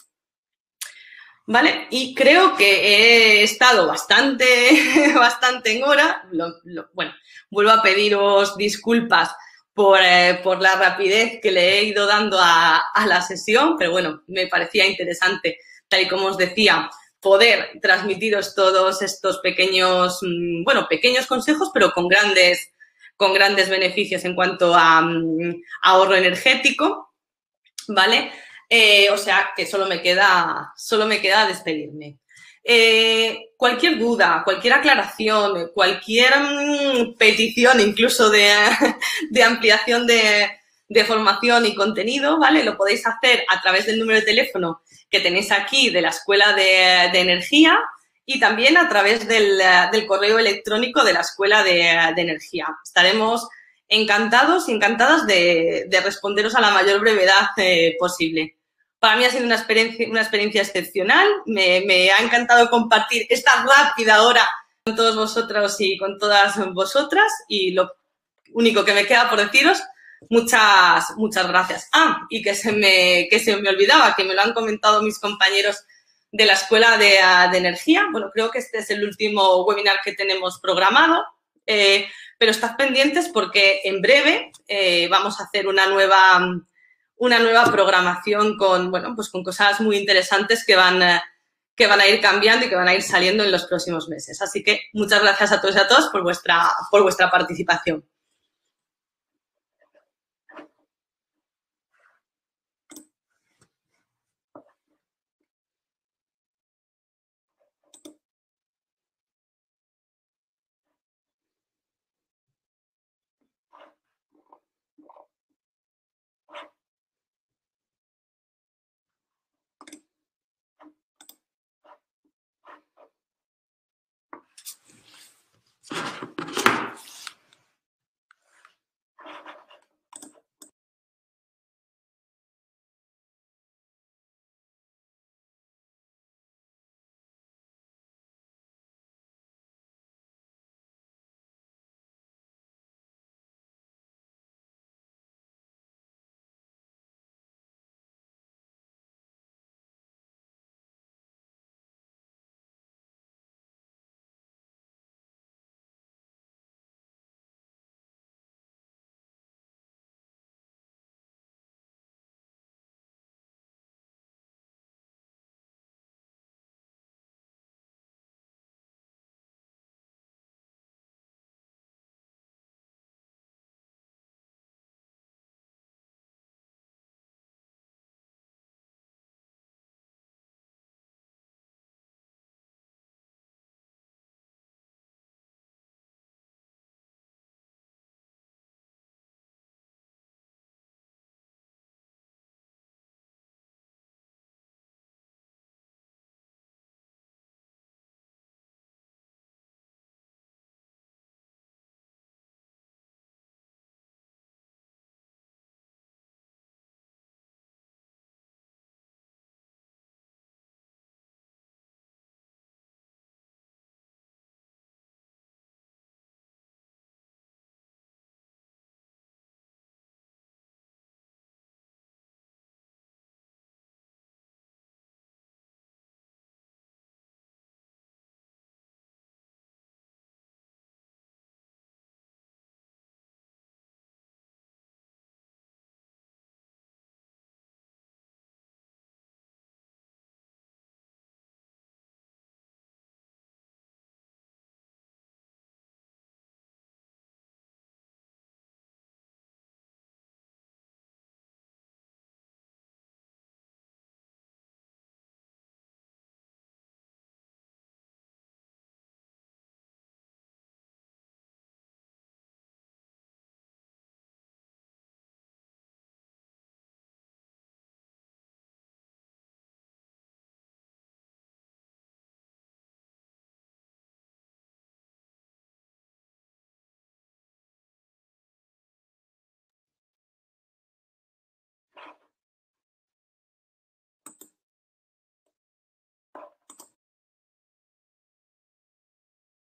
¿Vale? Y creo que he estado bastante, bastante en hora. Lo, lo, bueno, vuelvo a pediros disculpas por, eh, por la rapidez que le he ido dando a, a la sesión, pero bueno, me parecía interesante, tal y como os decía, poder transmitiros todos estos pequeños, mmm, bueno, pequeños consejos, pero con grandes, con grandes beneficios en cuanto a mmm, ahorro energético, ¿vale? Eh, o sea, que solo me queda, solo me queda despedirme. Eh, cualquier duda, cualquier aclaración, cualquier mmm, petición incluso de, de ampliación de, de formación y contenido, ¿vale? Lo podéis hacer a través del número de teléfono que tenéis aquí de la Escuela de, de Energía y también a través del, del correo electrónico de la Escuela de, de Energía. Estaremos encantados y encantadas de, de responderos a la mayor brevedad eh, posible. Para mí ha sido una experiencia, una experiencia excepcional. Me, me ha encantado compartir esta rápida hora con todos vosotros y con todas vosotras. Y lo único que me queda por deciros, muchas, muchas gracias. Ah, y que se me, que se me olvidaba, que me lo han comentado mis compañeros de la Escuela de, de Energía. Bueno, creo que este es el último webinar que tenemos programado. Eh, pero estad pendientes porque en breve eh, vamos a hacer una nueva, una nueva programación con, bueno, pues con cosas muy interesantes que van, eh, que van a ir cambiando y que van a ir saliendo en los próximos meses. Así que muchas gracias a todos y a todas por vuestra, por vuestra participación.